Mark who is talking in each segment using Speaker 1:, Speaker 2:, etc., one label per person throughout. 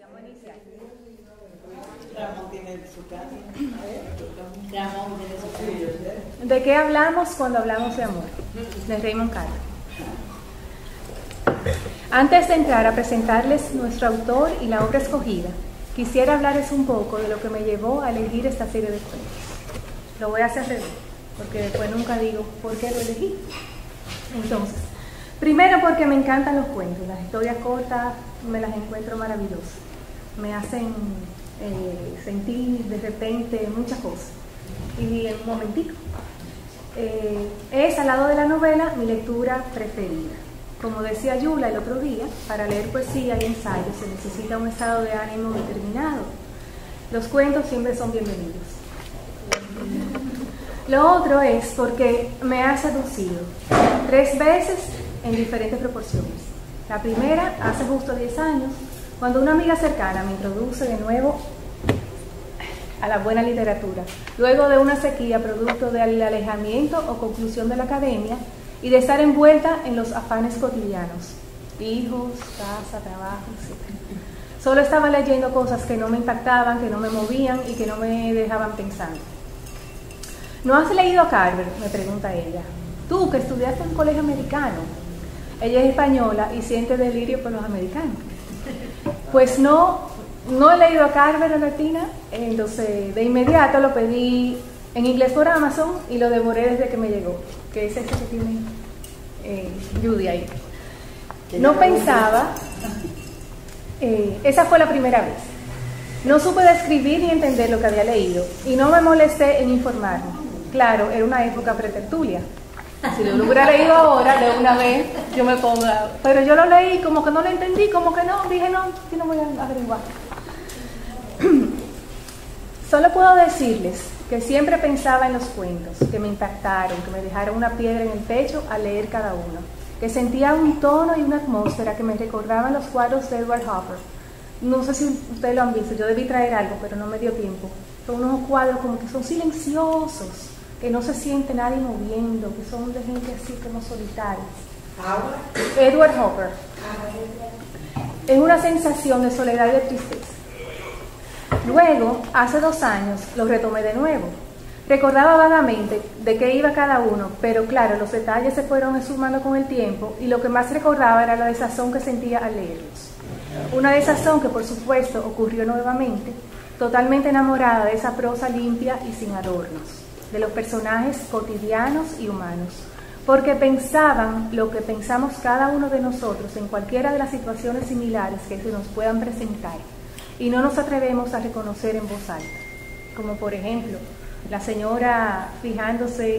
Speaker 1: Vamos a iniciar.
Speaker 2: Ramón tiene su casa. Ramón tiene su casa.
Speaker 1: ¿De qué hablamos cuando hablamos de amor? De Raymond Carver. Antes de entrar a presentarles nuestro autor y la obra escogida, quisiera hablarles un poco de lo que me llevó a elegir esta serie de cuentos. Lo voy a hacer revés, porque después nunca digo por qué lo elegí. Entonces, primero porque me encantan los cuentos, las historias cortas me las encuentro maravillosas. Me hacen sentir de repente muchas cosas. Y en un momentico. Es al lado de la novela mi lectura preferida. Como decía Yula el otro día, para leer poesía y ensayo se necesita un estado de ánimo determinado. Los cuentos siempre son bienvenidos. Lo otro es porque me ha seducido 3 veces en diferentes proporciones. La primera, hace justo 10 años, cuando una amiga cercana me introduce de nuevo a la buena literatura, luego de una sequía producto del alejamiento o conclusión de la academia y de estar envuelta en los afanes cotidianos, hijos, casa, trabajo, etc. Solo estaba leyendo cosas que no me impactaban, que no me movían y que no me dejaban pensando. ¿No has leído a Carver?, me pregunta ella. Tú, que estudiaste en un colegio americano. Ella es española y siente delirio por los americanos. Pues no he leído a Carver, Albertina. Entonces de inmediato lo pedí en inglés por Amazon y lo devoré desde que me llegó, que es ese que tiene Judy ahí. No pensaba, esa fue la primera vez. No supe describir ni entender lo que había leído y no me molesté en informarme. Claro, era una época pretertulia. Si lo hubiera leído ahora, de una vez, yo me pongo... Pero yo lo leí, como que no lo entendí, como que no, dije no, aquí no voy a averiguar. Solo puedo decirles que siempre pensaba en los cuentos, que me impactaron, que me dejaron una piedra en el pecho al leer cada uno, que sentía un tono y una atmósfera que me recordaban los cuadros de Edward Hopper. No sé si ustedes lo han visto, yo debí traer algo, pero no me dio tiempo. Son unos cuadros como que son silenciosos, que no se siente nadie moviendo, que son de gente así como solitarias. Edward Hopper. Es una sensación de soledad y de tristeza. Luego, hace 2 años, lo retomé de nuevo. Recordaba vagamente de qué iba cada uno, pero claro, los detalles se fueron sumando con el tiempo y lo que más recordaba era la desazón que sentía al leerlos. Una desazón que, por supuesto, ocurrió nuevamente, totalmente enamorada de esa prosa limpia y sin adornos, de los personajes cotidianos y humanos, porque pensaban lo que pensamos cada uno de nosotros en cualquiera de las situaciones similares que se nos puedan presentar, y no nos atrevemos a reconocer en voz alta, como por ejemplo, la señora fijándose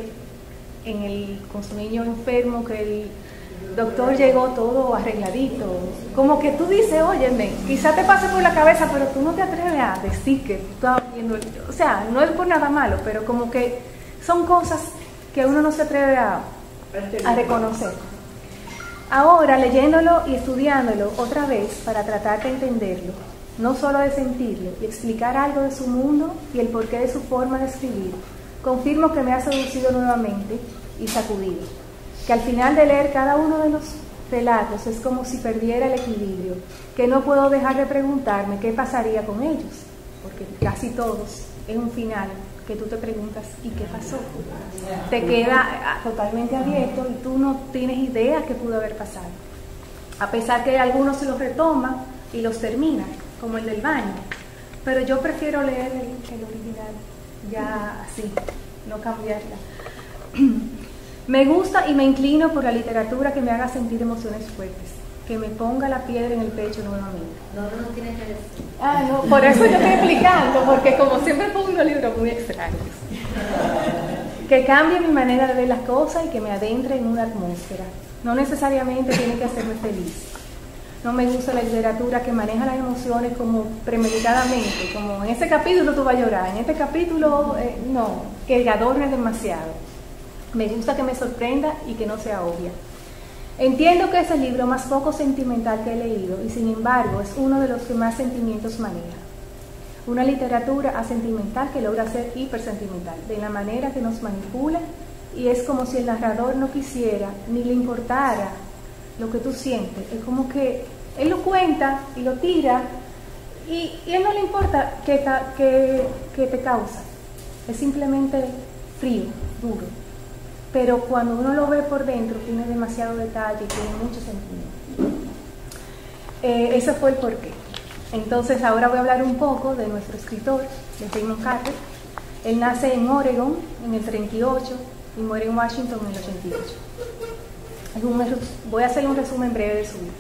Speaker 1: con su niño enfermo, que el doctor llegó todo arregladito, como que tú dices, óyeme, quizá te pase por la cabeza, pero tú no te atreves a decir que tú estabas viendo, o sea, no es por nada malo, pero como que son cosas que uno no se atreve a reconocer. Ahora, leyéndolo y estudiándolo otra vez para tratar de entenderlo, no solo de sentirlo y explicar algo de su mundo y el porqué de su forma de escribir, confirmo que me ha seducido nuevamente y sacudido, que al final de leer cada uno de los relatos es como si perdiera el equilibrio, que no puedo dejar de preguntarme qué pasaría con ellos, porque casi todos es un final que tú te preguntas ¿y qué pasó? Te queda totalmente abierto y tú no tienes idea qué pudo haber pasado, a pesar que algunos se los retoman y los terminan, como el del baño, pero yo prefiero leer el original ya así, no cambiarla. Me gusta y me inclino por la literatura que me haga sentir emociones fuertes, que me ponga la piedra en el pecho nuevamente.
Speaker 3: No tiene que decir.
Speaker 1: No, por eso yo estoy explicando, porque como siempre pongo libros muy extraños. Que cambie mi manera de ver las cosas y que me adentre en una atmósfera. No necesariamente tiene que hacerme feliz. No me gusta la literatura que maneja las emociones como premeditadamente, como en este capítulo tú vas a llorar, en este capítulo no, que adorne demasiado. Me gusta que me sorprenda y que no sea obvia. Entiendo que es el libro más poco sentimental que he leído y sin embargo es uno de los que más sentimientos maneja. Una literatura asentimental que logra ser hipersentimental, de la manera que nos manipula y es como si el narrador no quisiera ni le importara lo que tú sientes. Es como que él lo cuenta y lo tira Y a él no le importa qué te causa, es simplemente frío, duro. Pero cuando uno lo ve por dentro, tiene demasiado detalle y tiene mucho sentimiento. Ese fue el porqué. Entonces, ahora voy a hablar un poco de nuestro escritor, de Raymond Carver. Él nace en Oregon en el 38 y muere en Washington en el 88. Voy a hacer un resumen breve de su vida.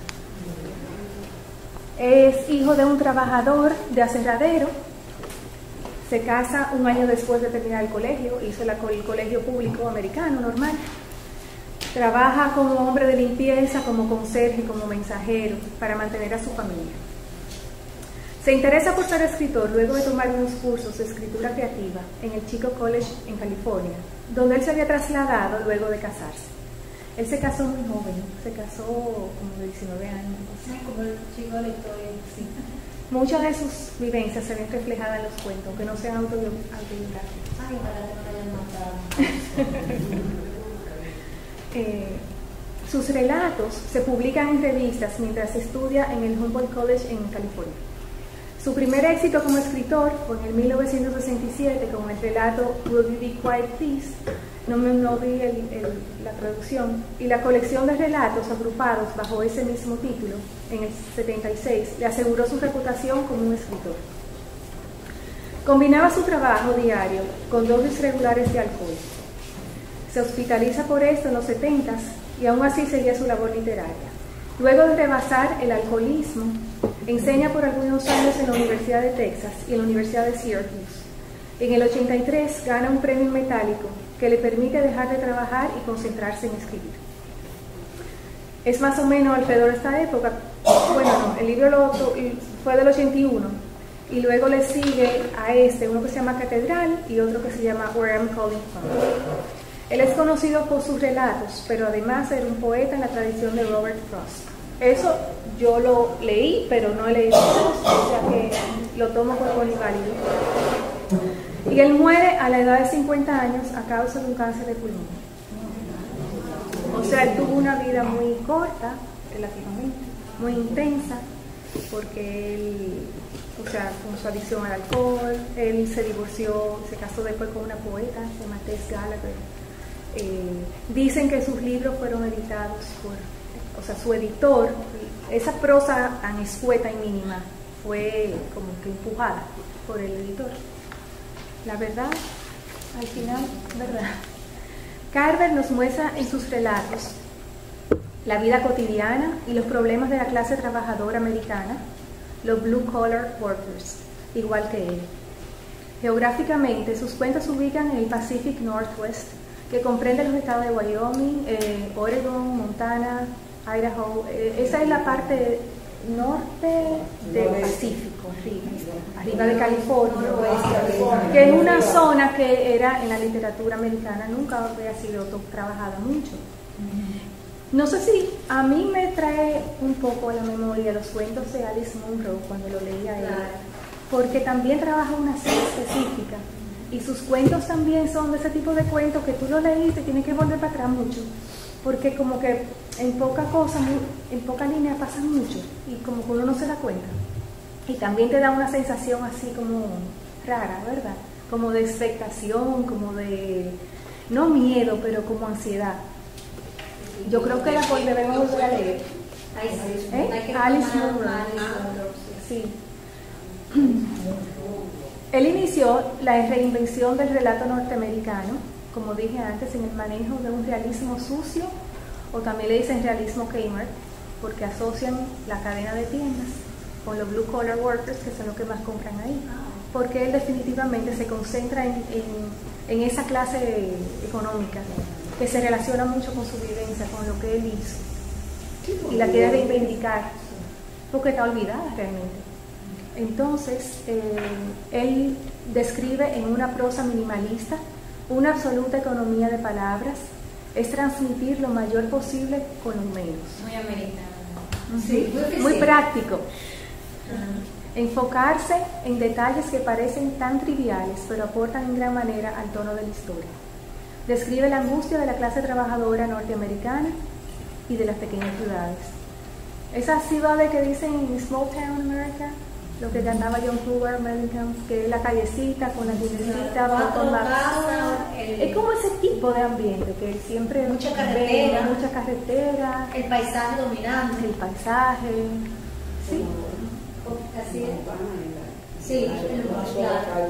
Speaker 1: Es hijo de un trabajador de aserradero. Se casa un año después de terminar el colegio, hizo el colegio público americano normal. Trabaja como hombre de limpieza, como conserje, como mensajero, para mantener a su familia. Se interesa por ser escritor luego de tomar unos cursos de escritura creativa en el Chico College en California, donde él se había trasladado luego de casarse. Él se casó muy joven, se casó como de 19 años.
Speaker 2: Como el chico de la historia, sí.
Speaker 1: Muchas de sus vivencias se ven reflejadas en los cuentos, aunque no sean autobiográficos.
Speaker 2: Ay, para que no me hayan matado.
Speaker 1: Sus relatos se publican en revistas mientras estudia en el Humboldt College en California. Su primer éxito como escritor fue en el 1967 con el relato Will You Be Quiet Please, no vi la traducción, y la colección de relatos agrupados bajo ese mismo título en el 76 le aseguró su reputación como un escritor. Combinaba su trabajo diario con dosis regulares de alcohol. Se hospitaliza por esto en los 70s y aún así seguía su labor literaria. Luego de rebasar el alcoholismo, enseña por algunos años en la Universidad de Texas y en la Universidad de Syracuse. En el 83 gana un premio metálico que le permite dejar de trabajar y concentrarse en escribir. Es más o menos alrededor de esta época, bueno, no, el libro fue del 81, y luego le sigue a uno que se llama Catedral y otro que se llama Where I'm Calling From. Él es conocido por sus relatos, pero además era un poeta en la tradición de Robert Frost. Eso yo lo leí, pero no he leído Frost, o sea que lo tomo como válido. Y él muere a la edad de 50 años a causa de un cáncer de pulmón. O sea, él tuvo una vida muy corta, relativamente, muy intensa, porque él, o sea, con su adicción al alcohol, él se divorció, se casó después con una poeta, se llama Tess Gallagher. Dicen que sus libros fueron editados por, o sea, su editor, esa prosa tan escueta y mínima fue como que empujada por el editor. La verdad, al final, verdad. Carver nos muestra en sus relatos la vida cotidiana y los problemas de la clase trabajadora americana, los blue collar workers, igual que él. Geográficamente, sus cuentos se ubican en el Pacific Northwest, que comprende los estados de Wyoming, Oregon, Montana, Idaho. Esa es la parte norte del Pacífico, arriba de California, que es una zona que era en la literatura americana, nunca había sido trabajada mucho. No sé si a mí me trae un poco a la memoria los cuentos de Alice Munro cuando lo leía ella, porque también trabaja una serie específica y sus cuentos también son de ese tipo de cuentos que tú lo leíste y tienes que volver para atrás mucho, porque como que en poca cosa, en poca línea pasa mucho y como que uno no se da cuenta. Y también te da una sensación así como rara, ¿verdad? Como de expectación, como de, no miedo, pero como ansiedad. Yo creo que la debemos volver a leer. Alice Munro. Sí. Él inició la reinvención del relato norteamericano, como dije antes, en el manejo de un realismo sucio, o también le dicen realismo Kmart, porque asocian la cadena de tiendas con los blue collar workers, que son los que más compran ahí, porque él definitivamente se concentra en esa clase económica que se relaciona mucho con su vivencia, con lo que él hizo, y la quiere reivindicar porque está olvidada realmente. Entonces, él describe en una prosa minimalista una absoluta economía de palabras, es transmitir lo mayor posible con lo menos.
Speaker 2: Muy americano.
Speaker 1: Sí, muy práctico. Enfocarse en detalles que parecen tan triviales, pero aportan en gran manera al tono de la historia. Describe la angustia de la clase trabajadora norteamericana y de las pequeñas ciudades. Esas ciudades que dicen Small Town America, lo que cantaba John Cougar Mellencamp, que es la callecita con la tiendecita,
Speaker 2: Cuatro
Speaker 1: con
Speaker 2: casas,
Speaker 1: es como ese tipo de ambiente que siempre
Speaker 2: mucha carretera,
Speaker 1: mucha carretera,
Speaker 2: el paisaje dominante.
Speaker 1: el paisaje, sí.
Speaker 2: Así es. Sí, claro.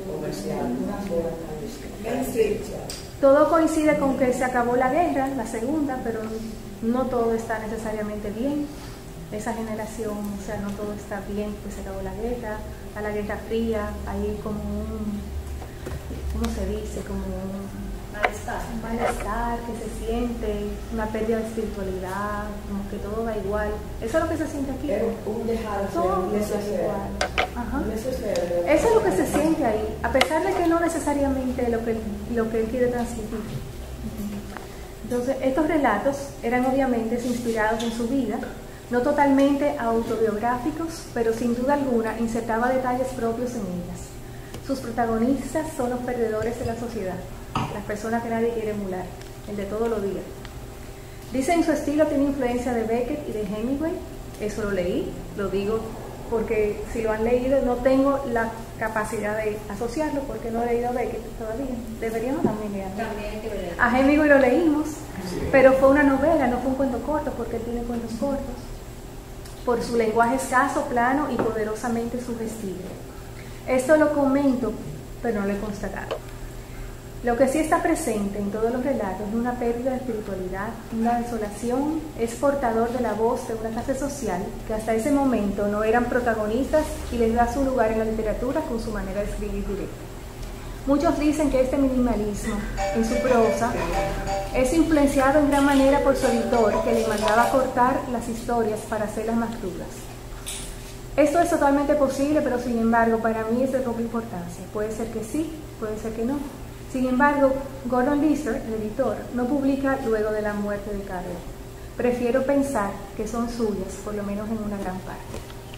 Speaker 1: Todo coincide con que se acabó la guerra, la segunda, pero no todo está necesariamente bien. Esa generación, o sea, no todo está bien, pues se acabó la guerra, a la Guerra Fría, hay como un, ¿cómo se dice? Como un malestar que se siente, una pérdida de espiritualidad, como que todo da igual. Eso es lo que se siente aquí.
Speaker 3: Un dejar
Speaker 1: Todo da igual. Ajá. Eso es lo que se siente ahí, a pesar de que no necesariamente lo que él quiere transmitir. Entonces, estos relatos eran obviamente inspirados en su vida, no totalmente autobiográficos, pero sin duda alguna insertaba detalles propios en ellas. Sus protagonistas son los perdedores de la sociedad, las personas que nadie quiere emular, el de todos los días. Dicen su estilo tiene influencia de Beckett y de Hemingway, eso lo leí, lo digo porque si lo han leído no tengo la capacidad de asociarlo porque no he leído a Beckett todavía, deberíamos también leerlo. A Hemingway lo leímos, pero fue una novela, no fue un cuento corto porque él tiene cuentos cortos, por su lenguaje escaso, plano y poderosamente sugestivo. Esto lo comento, pero no lo he constatado. Lo que sí está presente en todos los relatos es una pérdida de espiritualidad, una desolación, es portador de la voz de una clase social que hasta ese momento no eran protagonistas y les da su lugar en la literatura con su manera de escribir directa. Muchos dicen que este minimalismo en su prosa es influenciado en gran manera por su editor, que le mandaba cortar las historias para hacerlas más crudas. Esto es totalmente posible, pero sin embargo para mí es de poca importancia. Puede ser que sí, puede ser que no. Sin embargo, Gordon Lisser, el editor, no publica luego de la muerte de Carver. Prefiero pensar que son suyas, por lo menos en una gran parte.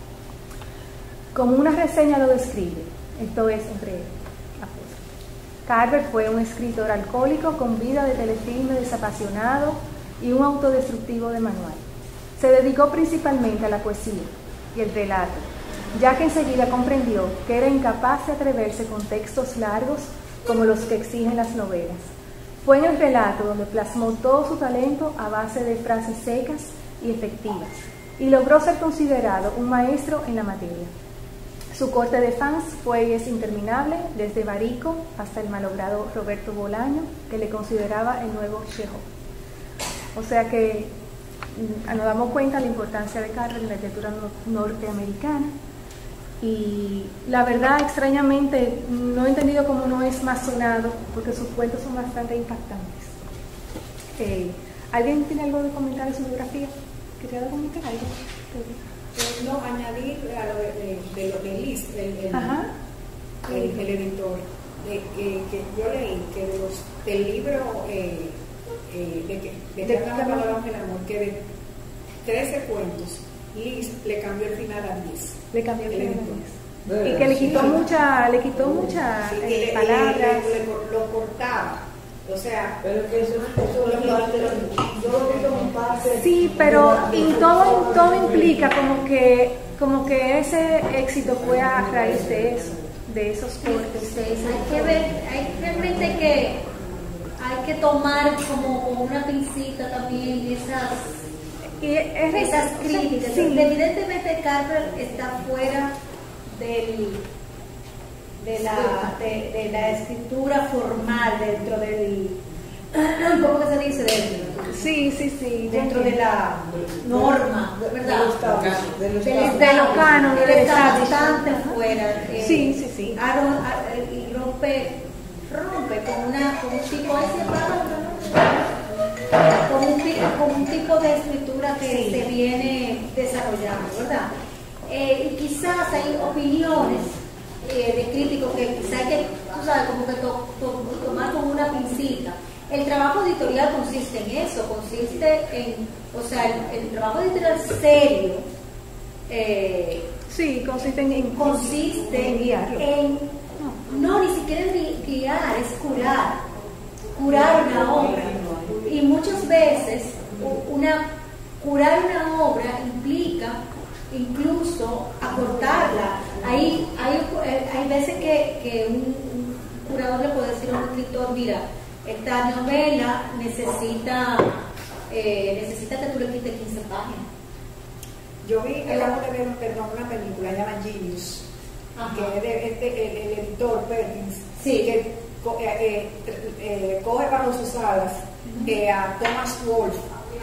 Speaker 1: Como una reseña lo describe, esto es entre Carver fue un escritor alcohólico con vida de telefilme desapasionado y un autodestructivo de manual. Se dedicó principalmente a la poesía y el relato, ya que enseguida comprendió que era incapaz de atreverse con textos largos como los que exigen las novelas. Fue en el relato donde plasmó todo su talento a base de frases secas y efectivas, y logró ser considerado un maestro en la materia. Su corte de fans fue y es interminable, desde Barico hasta el malogrado Roberto Bolaño, que le consideraba el nuevo Chekhov. O sea que nos damos cuenta de la importancia de Carver en la literatura norteamericana. Y la verdad, extrañamente, no he entendido cómo no es más sonado, porque sus cuentos son bastante impactantes. ¿Alguien tiene algo de comentar de su biografía? ¿Quería comentar algo?
Speaker 3: No, añadir a lo de Liz, el editor, que yo leí que del libro de que habla la palabra del amor, que de 13 cuentos, Liz le cambió el final a 10.
Speaker 1: Le cambió el final a 10. Y que le quitó mucha palabras.
Speaker 3: Lo cortaba. O sea,
Speaker 4: pero que eso
Speaker 1: sí, pero y todo implica como que ese éxito fue a raíz de eso, de esos cortes.
Speaker 2: Hay que ver, hay que tomar como una pincita también esas críticas.
Speaker 1: Sí.
Speaker 2: Evidentemente Carver está fuera de la escritura formal dentro del, ¿cómo que se dice?
Speaker 1: Sí.
Speaker 2: Dentro de la norma, ¿verdad?
Speaker 1: De lo canon,
Speaker 2: Él está bastante fuera.
Speaker 1: Sí.
Speaker 2: Y rompe con un tipo, con un tipo de escritura que se viene desarrollando, ¿verdad? Y quizás hay opiniones de críticos que quizás hay que, tú sabes, como que tomar con una pincita. El trabajo editorial consiste en eso, consiste en, o sea, el trabajo editorial serio,
Speaker 1: consiste
Speaker 2: en
Speaker 1: guiarlo.
Speaker 2: No, ni siquiera en guiar, es curar una obra. Y muchas veces curar una obra implica incluso acortarla. Hay veces que un curador le puede decir a un escritor, mira, esta novela necesita que tú le quites 15 páginas.
Speaker 3: Yo vi, acabo de ver una película llamada Genius, que es de el editor Perkins,
Speaker 2: sí,
Speaker 3: que coge bajo sus alas a Thomas Wolfe.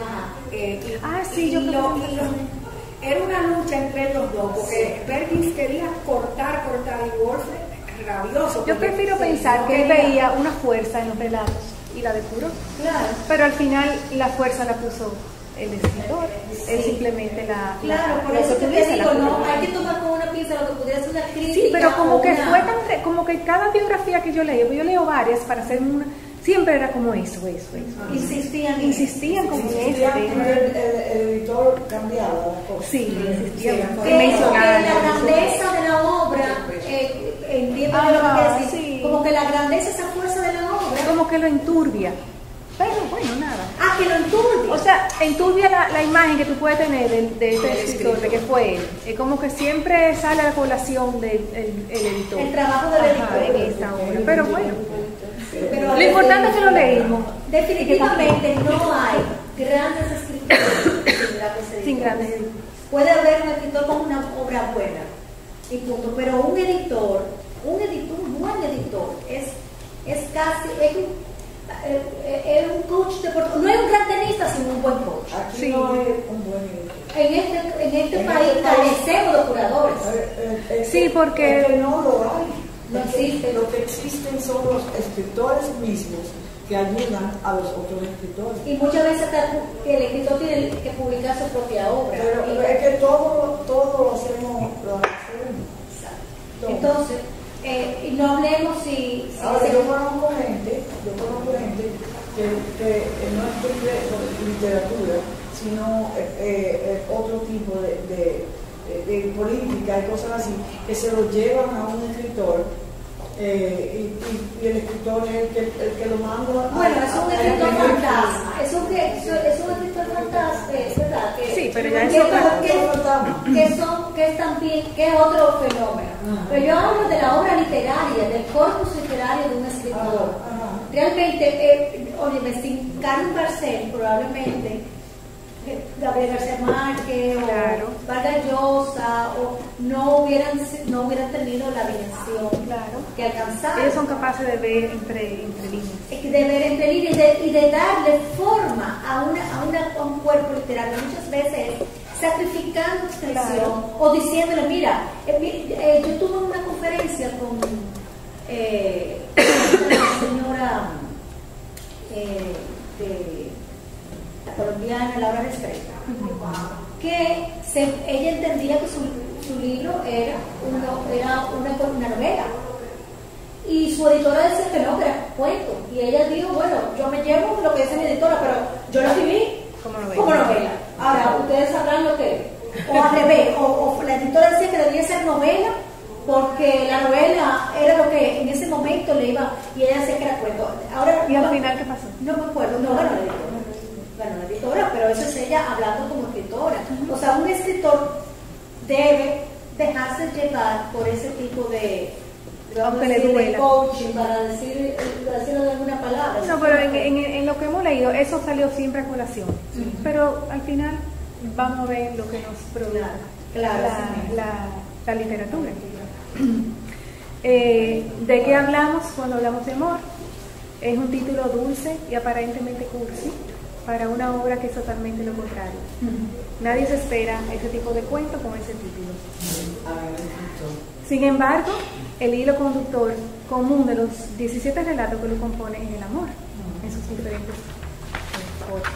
Speaker 3: Era una lucha entre los dos, porque Perkins quería cortar y Wolfe rabioso.
Speaker 1: Yo prefiero pensar que él veía una fuerza en los relatos y la depuró.
Speaker 2: Claro.
Speaker 1: Pero al final la fuerza la puso el escritor, él simplemente
Speaker 2: claro, por eso te digo, no, hay que tomar con una pinza lo que pudiera ser una crítica.
Speaker 1: Sí, pero como que fue tan, como que cada biografía que yo leo, yo leo varias para hacer una, siempre era como eso. Insistían como en eso.
Speaker 4: El editor cambiaba las cosas.
Speaker 1: Sí, insistían.
Speaker 2: Mencionaban la grandeza de la obra, entiendo lo que quiere decir,
Speaker 1: sí.
Speaker 2: Como que la grandeza, esa fuerza de la obra.
Speaker 1: Como que lo enturbia. Pero bueno, nada.
Speaker 2: Que lo enturbia.
Speaker 1: O sea, enturbia la imagen que tú puedes tener de este escritor, de que fue él. Es como que siempre sale a la población del editor.
Speaker 2: El trabajo del editor.
Speaker 1: En esta obra. Pero bueno.
Speaker 2: Pero
Speaker 1: lo importante es que lo leímos.
Speaker 2: Definitivamente no hay grandes escritores
Speaker 1: sin grandes editores.
Speaker 2: Puede haber un escritor con una obra buena y punto, pero un buen editor es casi es un coach deportivo. No hay un gran tenista sin un buen coach.
Speaker 4: Aquí no hay un buen editor.
Speaker 2: En este país carecemos de curadores.
Speaker 1: Sí, porque
Speaker 4: es que no lo hay.
Speaker 2: No existe.
Speaker 4: Lo que existen son los escritores mismos que ayudan a los otros escritores.
Speaker 2: Y muchas veces el escritor tiene que publicar su propia obra.
Speaker 4: Pero es que todo lo hacemos.
Speaker 2: Entonces, y no hablemos si
Speaker 4: ahora yo conozco gente que no escribe literatura, sino otro tipo de política y cosas así, que se lo llevan a un escritor y el escritor es el que lo manda.
Speaker 2: Bueno, es un escritor fantasma, es un escritor fantasma, ¿verdad?
Speaker 1: Sí, pero ya es
Speaker 2: que es otro fenómeno. Pero yo hablo de la obra literaria, del corpus literario de un escritor. Realmente, oye, sin Carmen Barcel, probablemente Gabriel García Márquez o Vargas Llosa no hubieran tenido la dimensión que alcanzaron.
Speaker 1: Ellos son capaces de ver entre líneas.
Speaker 2: De ver entre líneas y de darle forma a un cuerpo literario. Muchas veces sacrificando expresión o diciéndole, mira, yo tuve una conferencia con la señora la colombiana Laura Restrepo, que ella entendía que su libro era una novela, y su editora decía que no, que era cuento, y ella dijo, bueno, yo me llevo lo que dice mi editora, pero yo lo escribí como novela. Ahora ustedes sabrán lo que, o al revés, o la editora decía que debía ser novela porque la novela era lo que en ese momento le iba, y ella decía que era cuento. Ahora,
Speaker 1: ¿y al final qué pasó?
Speaker 2: No me acuerdo, la editora, pero eso es ella hablando como escritora. O sea, un escritor debe dejarse llevar por ese tipo de coaching, para decirlo de alguna palabra.
Speaker 1: No, pero en lo que hemos leído, eso salió siempre a colación. Pero al final vamos a ver lo que nos produce la literatura. ¿De qué hablamos cuando hablamos de amor? Es un título dulce y aparentemente cursi para una obra que es totalmente lo contrario. Nadie se espera ese tipo de cuento con ese título. Sin embargo, el hilo conductor común de los 17 relatos que lo componen es el amor, en sus diferentes formas.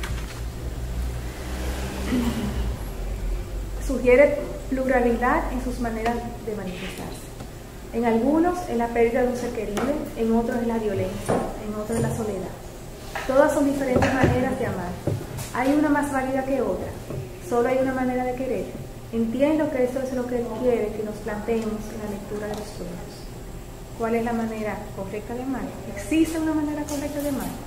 Speaker 1: Sugiere pluralidad en sus maneras de manifestarse. En algunos es la pérdida de un ser querido, en otros es la violencia, en otros es la soledad. Todas son diferentes maneras de amar. Hay una más válida que otra. Solo hay una manera de querer. Entiendo que eso es lo que él quiere que nos planteemos en la lectura de los sueños. ¿Cuál es la manera correcta de amar? ¿Existe una manera correcta de amar?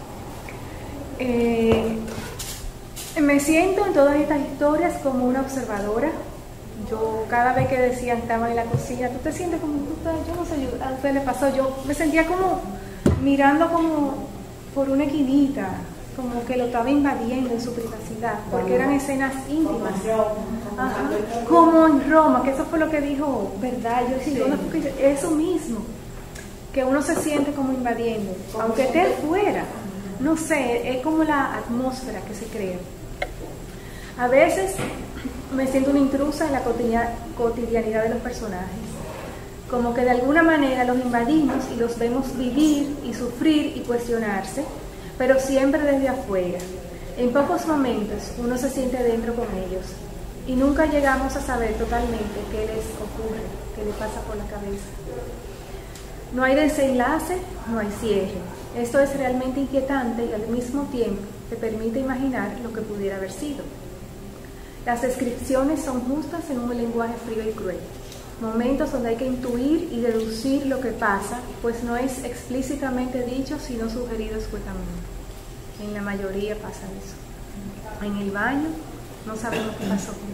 Speaker 1: Me siento en todas estas historias como una observadora Yo cada vez que decían, estaban en la cocina, tú te sientes como, yo no sé, a usted le pasó, yo me sentía como mirando como por una esquinita, como que lo estaba invadiendo en su privacidad, porque eran escenas íntimas. Ajá. Como en Roma, que eso fue lo que dijo, ¿verdad? Yo decía, eso mismo, que uno se siente como invadiendo, aunque esté fuera, no sé, es como la atmósfera que se crea. A veces me siento una intrusa en la cotidianidad de los personajes, como que de alguna manera los invadimos y los vemos vivir y sufrir y cuestionarse, pero siempre desde afuera. En pocos momentos uno se siente dentro con ellos y nunca llegamos a saber totalmente qué les ocurre, qué les pasa por la cabeza. No hay desenlace, no hay cierre. Esto es realmente inquietante y al mismo tiempo te permite imaginar lo que pudiera haber sido. Las descripciones son justas en un lenguaje frío y cruel. Momentos donde hay que intuir y deducir lo que pasa, pues no es explícitamente dicho, sino sugerido escuetamente. En la mayoría pasa eso. En el baño, no sabemos qué pasó con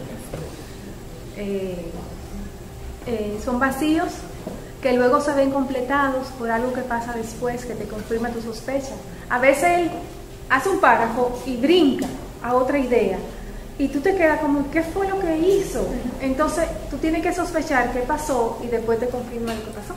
Speaker 1: Scotty. Son vacíos que luego se ven completados por algo que pasa después, que te confirma tu sospecha. A veces él hace un párrafo y brinca a otra idea. Y tú te quedas como, ¿qué fue lo que hizo? Entonces, tú tienes que sospechar qué pasó y después te confirma lo que pasó.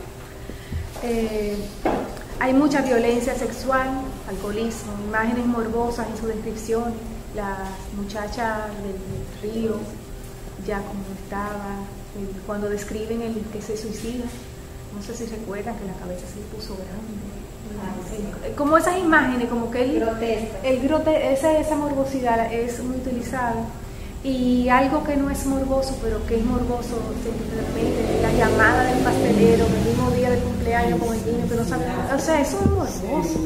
Speaker 1: Hay mucha violencia sexual, alcoholismo, imágenes morbosas en sus descripciones. Las muchachas del río, ya como estaba, cuando describen el que se suicida, no sé si recuerdan que la cabeza se le puso grande. Como esas imágenes, como que esa morbosidad es muy utilizada. Y algo que no es morboso, pero que es morboso, de repente, la llamada del pastelero, el mismo día del cumpleaños con el niño, que no sabe nada. O sea, eso es morboso.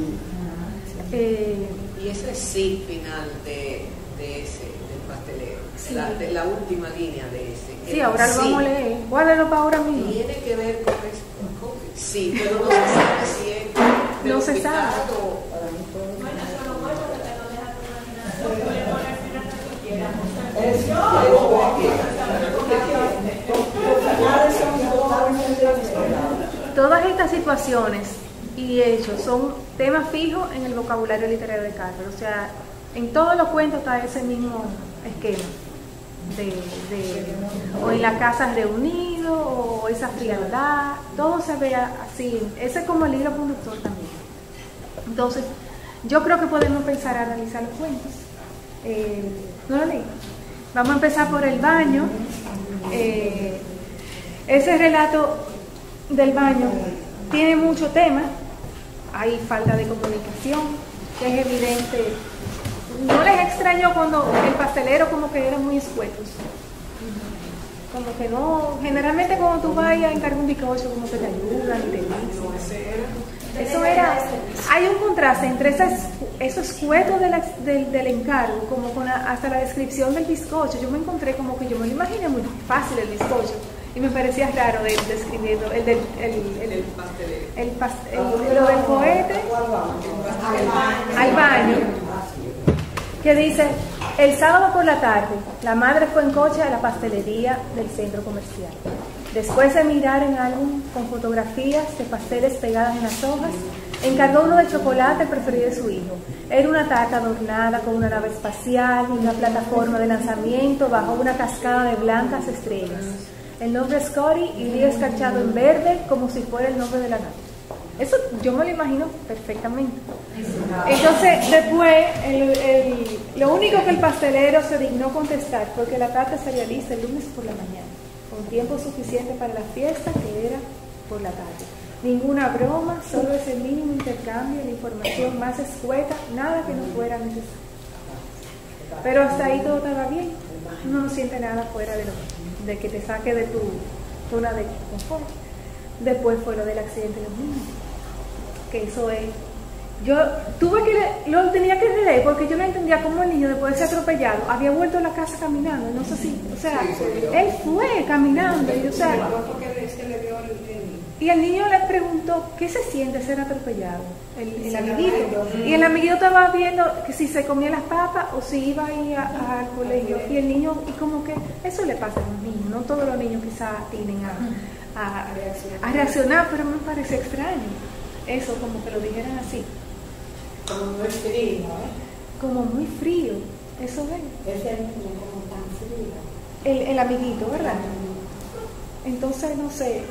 Speaker 5: Y ese sí final de ese, del pastelero,
Speaker 1: sí.
Speaker 5: de la última línea de ese.
Speaker 1: Sí, ahora lo vamos a leer. Guárdalo para ahora mismo.
Speaker 5: Tiene que ver con eso. Sí, pero no se sabe si es
Speaker 1: no se sabe. Todas estas situaciones y hechos son temas fijos en el vocabulario literario de Carver. O sea, en todos los cuentos está ese mismo esquema. O en la casa reunido, o esa frialdad, todo se ve así. Ese es como el hilo conductor también. Entonces, yo creo que podemos empezar a analizar los cuentos. ¿No lo leí? Vamos a empezar por el baño. Ese relato del baño tiene mucho tema. Hay falta de comunicación, que es evidente. ¿No les extrañó cuando el pastelero como que eran muy escuetos? Como que no, generalmente cuando tú vas a encargar un bizcocho como que te ayudan y te dicen. Eso era, hay un contraste entre esos escuetos del encargo, como con hasta la descripción del bizcocho. Yo me encontré como que yo me lo imaginé muy fácil el bizcocho y me parecía raro de él describiendo lo del cohete al baño. Que dice, el sábado por la tarde, la madre fue en coche a la pastelería del centro comercial. Después de mirar en álbum con fotografías de pasteles pegadas en las hojas, encargó uno de chocolate preferido de su hijo. Era una tarta adornada con una nave espacial y una plataforma de lanzamiento bajo una cascada de blancas estrellas. El nombre Scotty iría escarchado en verde como si fuera el nombre de la nave. Eso yo me lo imagino perfectamente. Entonces, después, lo único que el pastelero se dignó contestar fue que la tarta sería lista el lunes por la mañana, con tiempo suficiente para la fiesta, que era por la tarde. Ninguna broma, solo ese mínimo intercambio de información más escueta, nada que no fuera necesario. Pero hasta ahí todo estaba bien. Uno no siente nada fuera de que te saque de tu zona de confort. Después fue lo del accidente de los niños, que eso es, yo tuve que lo tenía que releer porque yo no entendía cómo el niño, después de ser atropellado, había vuelto a la casa caminando. No sé si, o sea, él fue caminando y, o sea,
Speaker 3: porque se le dio
Speaker 1: Y el niño le preguntó, ¿qué se siente ser atropellado? El amiguito. Y el amiguito estaba viendo que si se comía las papas o si iba a ir al colegio. Y el niño, y como que eso le pasa a los niños, no todos los niños quizás tienen a reaccionar, pero me parece extraño. Eso, como que lo dijeran así.
Speaker 6: Como muy frío,
Speaker 1: Como muy frío, eso es.
Speaker 6: Ese niño como tan frío.
Speaker 1: El amiguito, ¿verdad? Entonces, no sé,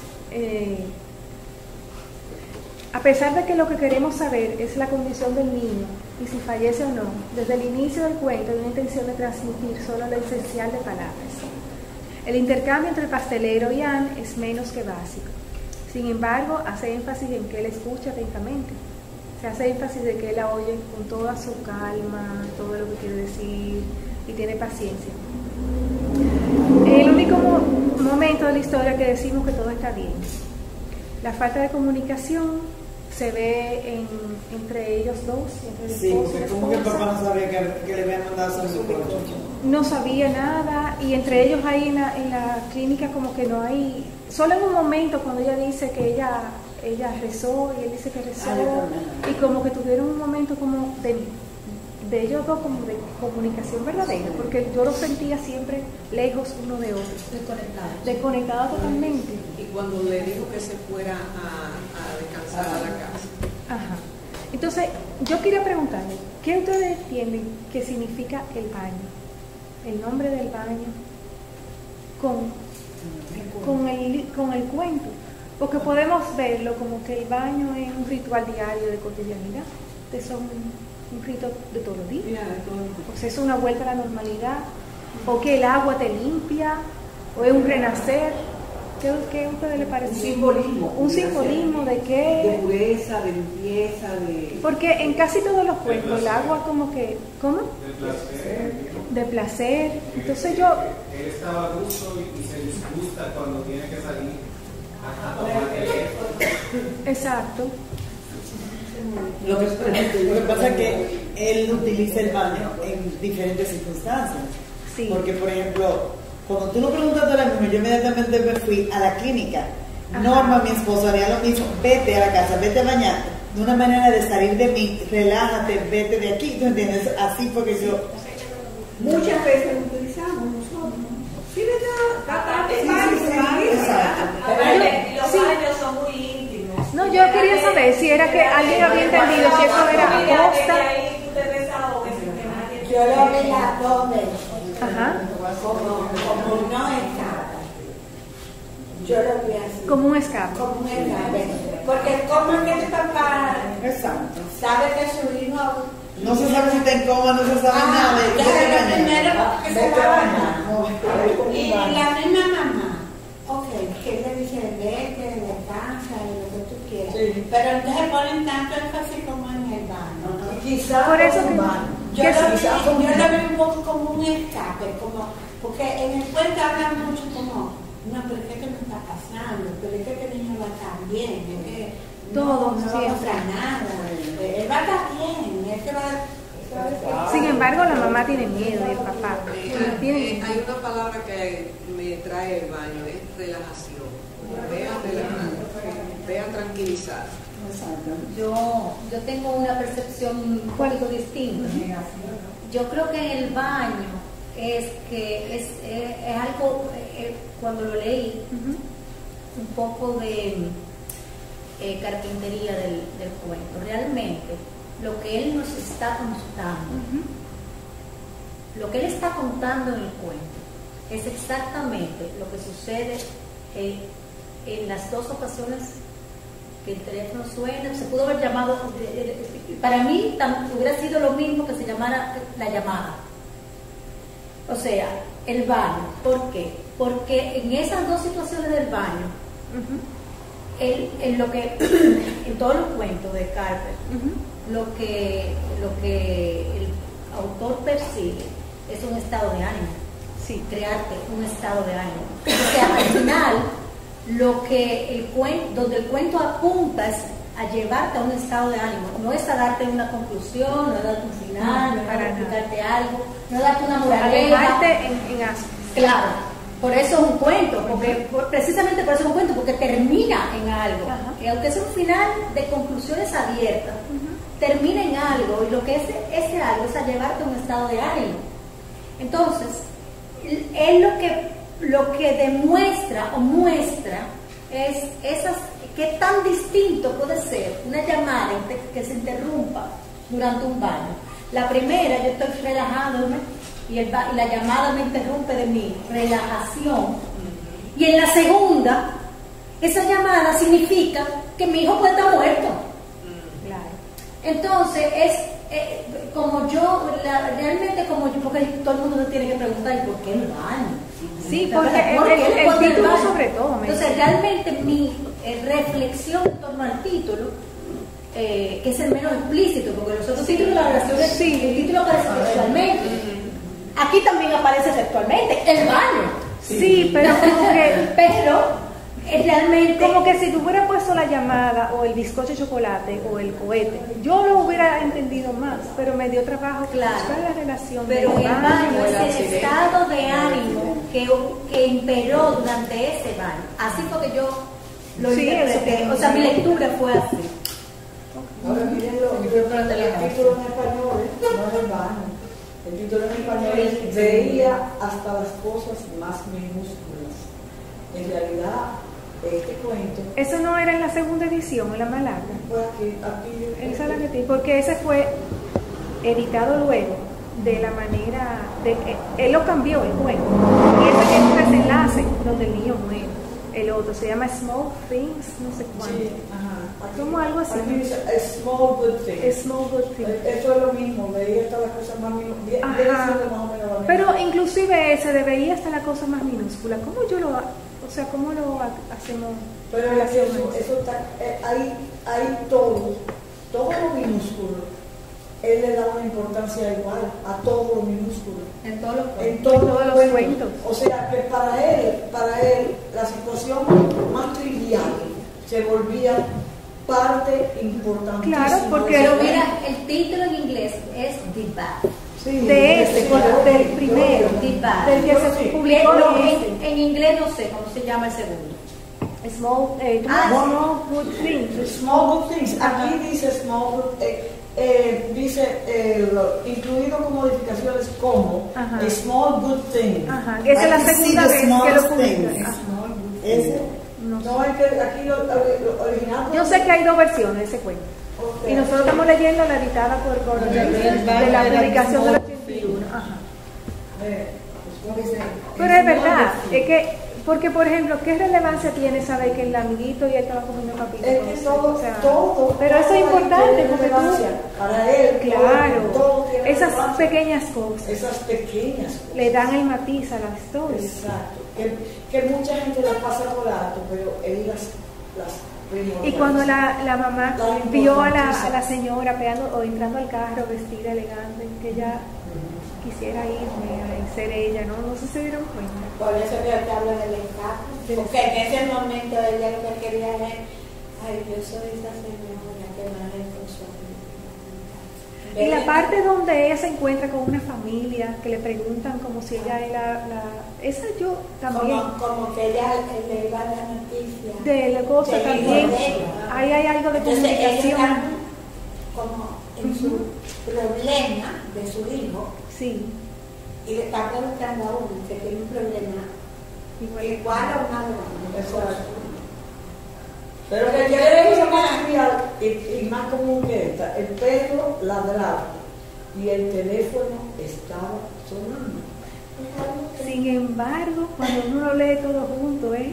Speaker 1: a pesar de que lo que queremos saber es la condición del niño y si fallece o no, desde el inicio del cuento hay una intención de transmitir solo lo esencial de palabras. El intercambio entre el pastelero y Anne es menos que básico. Sin embargo, hace énfasis en que él escucha atentamente. Se hace énfasis de que él la oye con toda su calma, todo lo que quiere decir y tiene paciencia. El único momento de la historia que decimos que todo está bien. La falta de comunicación se ve entre ellos dos, entre el esposo y la
Speaker 7: como que el
Speaker 1: esposa.
Speaker 7: papá no sabía que le habían mandado a su coche.
Speaker 1: No sabía nada y entre ellos ahí en la clínica como que no hay, solo en un momento cuando ella dice que ella rezó y él dice que rezó y como que tuvieron un momento como de ellos dos como de comunicación verdadera, porque yo los sentía siempre lejos uno de otro, desconectados totalmente.
Speaker 5: Y cuando le dijo que se fuera a descansar a la casa.
Speaker 1: Ajá. Entonces, yo quería preguntarle, ¿qué ustedes entienden que significa el baño? El nombre del baño con el cuento, porque podemos verlo como que el baño es un ritual diario de cotidianidad, son un rito de todos los días, o sea, es una vuelta a la normalidad, o que el agua te limpia, o es un renacer. ¿Qué a ustedes les parece?
Speaker 6: Un simbolismo.
Speaker 1: ¿Un simbolismo de qué?
Speaker 6: De pureza, de limpieza, de...
Speaker 1: Porque en casi todos los cuentos el agua como que... ¿Cómo?
Speaker 8: De placer.
Speaker 1: De placer. Entonces yo...
Speaker 8: Él estaba a gusto y se disgusta cuando tiene que salir a tomar teléfono.
Speaker 1: Exacto.
Speaker 7: Lo que pasa es que él utiliza el baño en diferentes circunstancias.
Speaker 1: Sí.
Speaker 7: Porque, por ejemplo, cuando tú lo preguntaste ahora mismo, yo inmediatamente me fui a la clínica.
Speaker 1: Ajá.
Speaker 7: Norma, mi esposo, haría lo mismo. Vete a la casa, vete a bañar. De una manera de salir de mí, relájate, vete de aquí. ¿Tú entiendes? Así fue que yo...
Speaker 3: Muchas veces lo utilizamos nosotros. Sí, ¿verdad?
Speaker 9: Los baños son muy íntimos.
Speaker 1: No, yo quería saber si era que alguien había entendido si eso era posta.
Speaker 6: Yo lo vi las dos veces.
Speaker 1: Ajá.
Speaker 6: Como no escapa. Yo lo vi así.
Speaker 1: Como un escape.
Speaker 6: Como un escape. Porque como es que el papá
Speaker 7: Exacto.
Speaker 6: sabe que su hijo...
Speaker 7: No se sabe si está en coma, no se sabe nada.
Speaker 6: ya lo primero que se va a bañar. Y la misma mamá, ok, que le dice, vete, descansa, lo que tú quieras.
Speaker 4: Sí.
Speaker 6: Pero entonces ponen tanto énfasis como en el baño.
Speaker 4: Quizás
Speaker 1: Por eso
Speaker 4: con
Speaker 1: que-
Speaker 4: baño.
Speaker 6: Yo
Speaker 1: ¿Qué
Speaker 6: lo vi un poco como un escape, porque en el cuento hablan mucho como, no, pero es que me está pasando, pero es que este niño va a estar bien, es que
Speaker 1: Todo,
Speaker 6: no va a
Speaker 1: siempre.
Speaker 6: mostrar nada, él va a estar bien, él se va.
Speaker 1: Sin embargo, la mamá tiene miedo y el papá. Tiene
Speaker 5: Hay una palabra que me trae el baño, es relajación. Vean tranquilizar.
Speaker 2: Yo tengo una percepción un poquito distinta. Yo creo que el baño es algo, cuando lo leí, un poco de carpintería del cuento. Realmente, lo que él nos está contando, lo que él está contando en el cuento, es exactamente lo que sucede en las dos ocasiones que el teléfono suena. Se pudo haber llamado, para mí hubiera sido lo mismo que se llamara la llamada. O sea, el baño. ¿Por qué? Porque en esas dos situaciones del baño, en todos los cuentos de Carver, lo que el autor persigue es un estado de ánimo. Sí, crearte un estado de ánimo. O sea, al final, donde el cuento apunta es a llevarte a un estado de ánimo, no es a darte una conclusión, no es a darte un final, no es a explicarte algo, no es a darte una moraleja.
Speaker 1: Alejarte en asco.
Speaker 2: Claro, Por eso es un cuento, precisamente por eso es un cuento, porque termina en algo. Que aunque es un final de conclusiones abiertas, termina en algo, y lo que ese algo es a llevarte a un estado de ánimo. Entonces, él lo que demuestra o muestra es qué tan distinto puede ser una llamada que se interrumpa durante un baño. La primera, yo estoy relajándome y la llamada me interrumpe de mi relajación. Y en la segunda, esa llamada significa que mi hijo puede estar muerto.
Speaker 1: Claro.
Speaker 2: Entonces, porque todo el mundo tiene que preguntar, ¿por qué el baño?
Speaker 1: Sí, porque el título sobre todo.
Speaker 2: Entonces, realmente mi reflexión en torno al título, que es el menos explícito, porque los otros títulos de la oración, el título aparece sexualmente. Aquí también aparece sexualmente, el baño.
Speaker 1: Sí, pero como que...
Speaker 2: Pero realmente...
Speaker 1: Como que si tú hubieras puesto la llamada o el bizcocho de chocolate o el cohete, yo lo hubiera entendido más, pero me dio trabajo buscar la relación.
Speaker 2: Pero el baño es el estado de ánimo que imperó durante ese baño. Así fue que yo lo interpreté. O sea, mi lectura fue así.
Speaker 4: Ahora miren el título en español, no es el baño. El título en español es Veía hasta las cosas más minúsculas. En realidad, este cuento...
Speaker 1: Eso no era en la segunda edición, en la más larga.
Speaker 4: Pues aquí
Speaker 1: esa es la que te... Porque ese fue editado luego de la manera... él lo cambió, el cuento. Y ese tiene un desenlace donde el niño muere. El otro se llama Small Things, no sé cuánto.
Speaker 4: Sí, ajá.
Speaker 1: Como algo así.
Speaker 4: Aquí dice a Small Good Thing.
Speaker 1: A Small Good Thing.
Speaker 4: Esto es lo mismo, veía hasta las cosas más minúsculas.
Speaker 1: Pero inclusive ese de veía hasta la cosa más minúscula. ¿Cómo cómo lo hacemos?
Speaker 4: Pero eso está, hay todo lo minúsculo. Él le da una importancia igual a todo lo minúsculo.
Speaker 2: En todos
Speaker 1: los cuentos.
Speaker 4: O sea que para él, la situación más trivial se volvía parte importantísima.
Speaker 1: Claro, porque
Speaker 2: pero mira, el título en inglés es The Bath.
Speaker 4: Sí,
Speaker 1: del primero, del que se publicó
Speaker 2: en inglés no sé cómo se llama el segundo.
Speaker 1: Small Good Things.
Speaker 4: Small Good Things. Aquí dice Small Good dice incluido con modificaciones como Small Good Things.
Speaker 1: Esa es la segunda vez que lo publican.
Speaker 4: No hay que aquí lo original.
Speaker 1: Yo sé que hay dos versiones de ese cuento. Y nosotros estamos leyendo la editada por Gordon de la publicación del 81. Pero es verdad, es que, porque por ejemplo, ¿qué relevancia tiene saber que el amiguito y él estaba comiendo papita?
Speaker 4: Es que todo,
Speaker 1: pero eso es importante porque
Speaker 4: para él,
Speaker 1: claro, esas pequeñas cosas le dan el matiz a la historia.
Speaker 4: Exacto, que mucha gente las pasa por alto, pero él las
Speaker 1: y cuando la mamá vio a la señora pegando o entrando al carro vestida elegante, que ella quisiera irme a ser ella, ¿no? No sé si se dieron cuenta.
Speaker 6: Por eso que te hablo del escape, porque en ese momento ella lo que quería es, ay, yo soy esa señora que más responsable.
Speaker 1: Y la parte donde ella se encuentra con una familia que le preguntan como si ella era esa yo también
Speaker 6: como que ella le iba a la noticia
Speaker 1: de la cosa también ahí hay algo de comunicación
Speaker 6: como en su problema de su hijo,
Speaker 1: sí,
Speaker 6: y le está preguntando a uno que tiene un problema igual a una broma.
Speaker 4: Pero que quiere cosa más trivial y más común que esta. El perro ladraba y el teléfono estaba sonando.
Speaker 1: Sin embargo, cuando uno lo lee todo junto es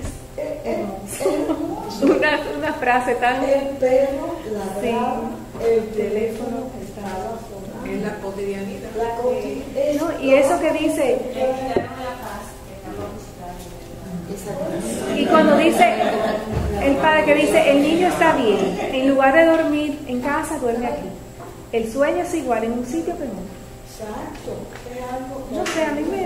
Speaker 1: una frase tan...
Speaker 4: El perro ladraba, el teléfono estaba sonando.
Speaker 5: Es la cotidianidad.
Speaker 1: No, y eso que dice... Y cuando dice el padre que dice el niño está bien, en lugar de dormir en casa duerme aquí, el sueño es igual en un sitio que en otro.
Speaker 4: Exacto,
Speaker 1: no sé, a mí me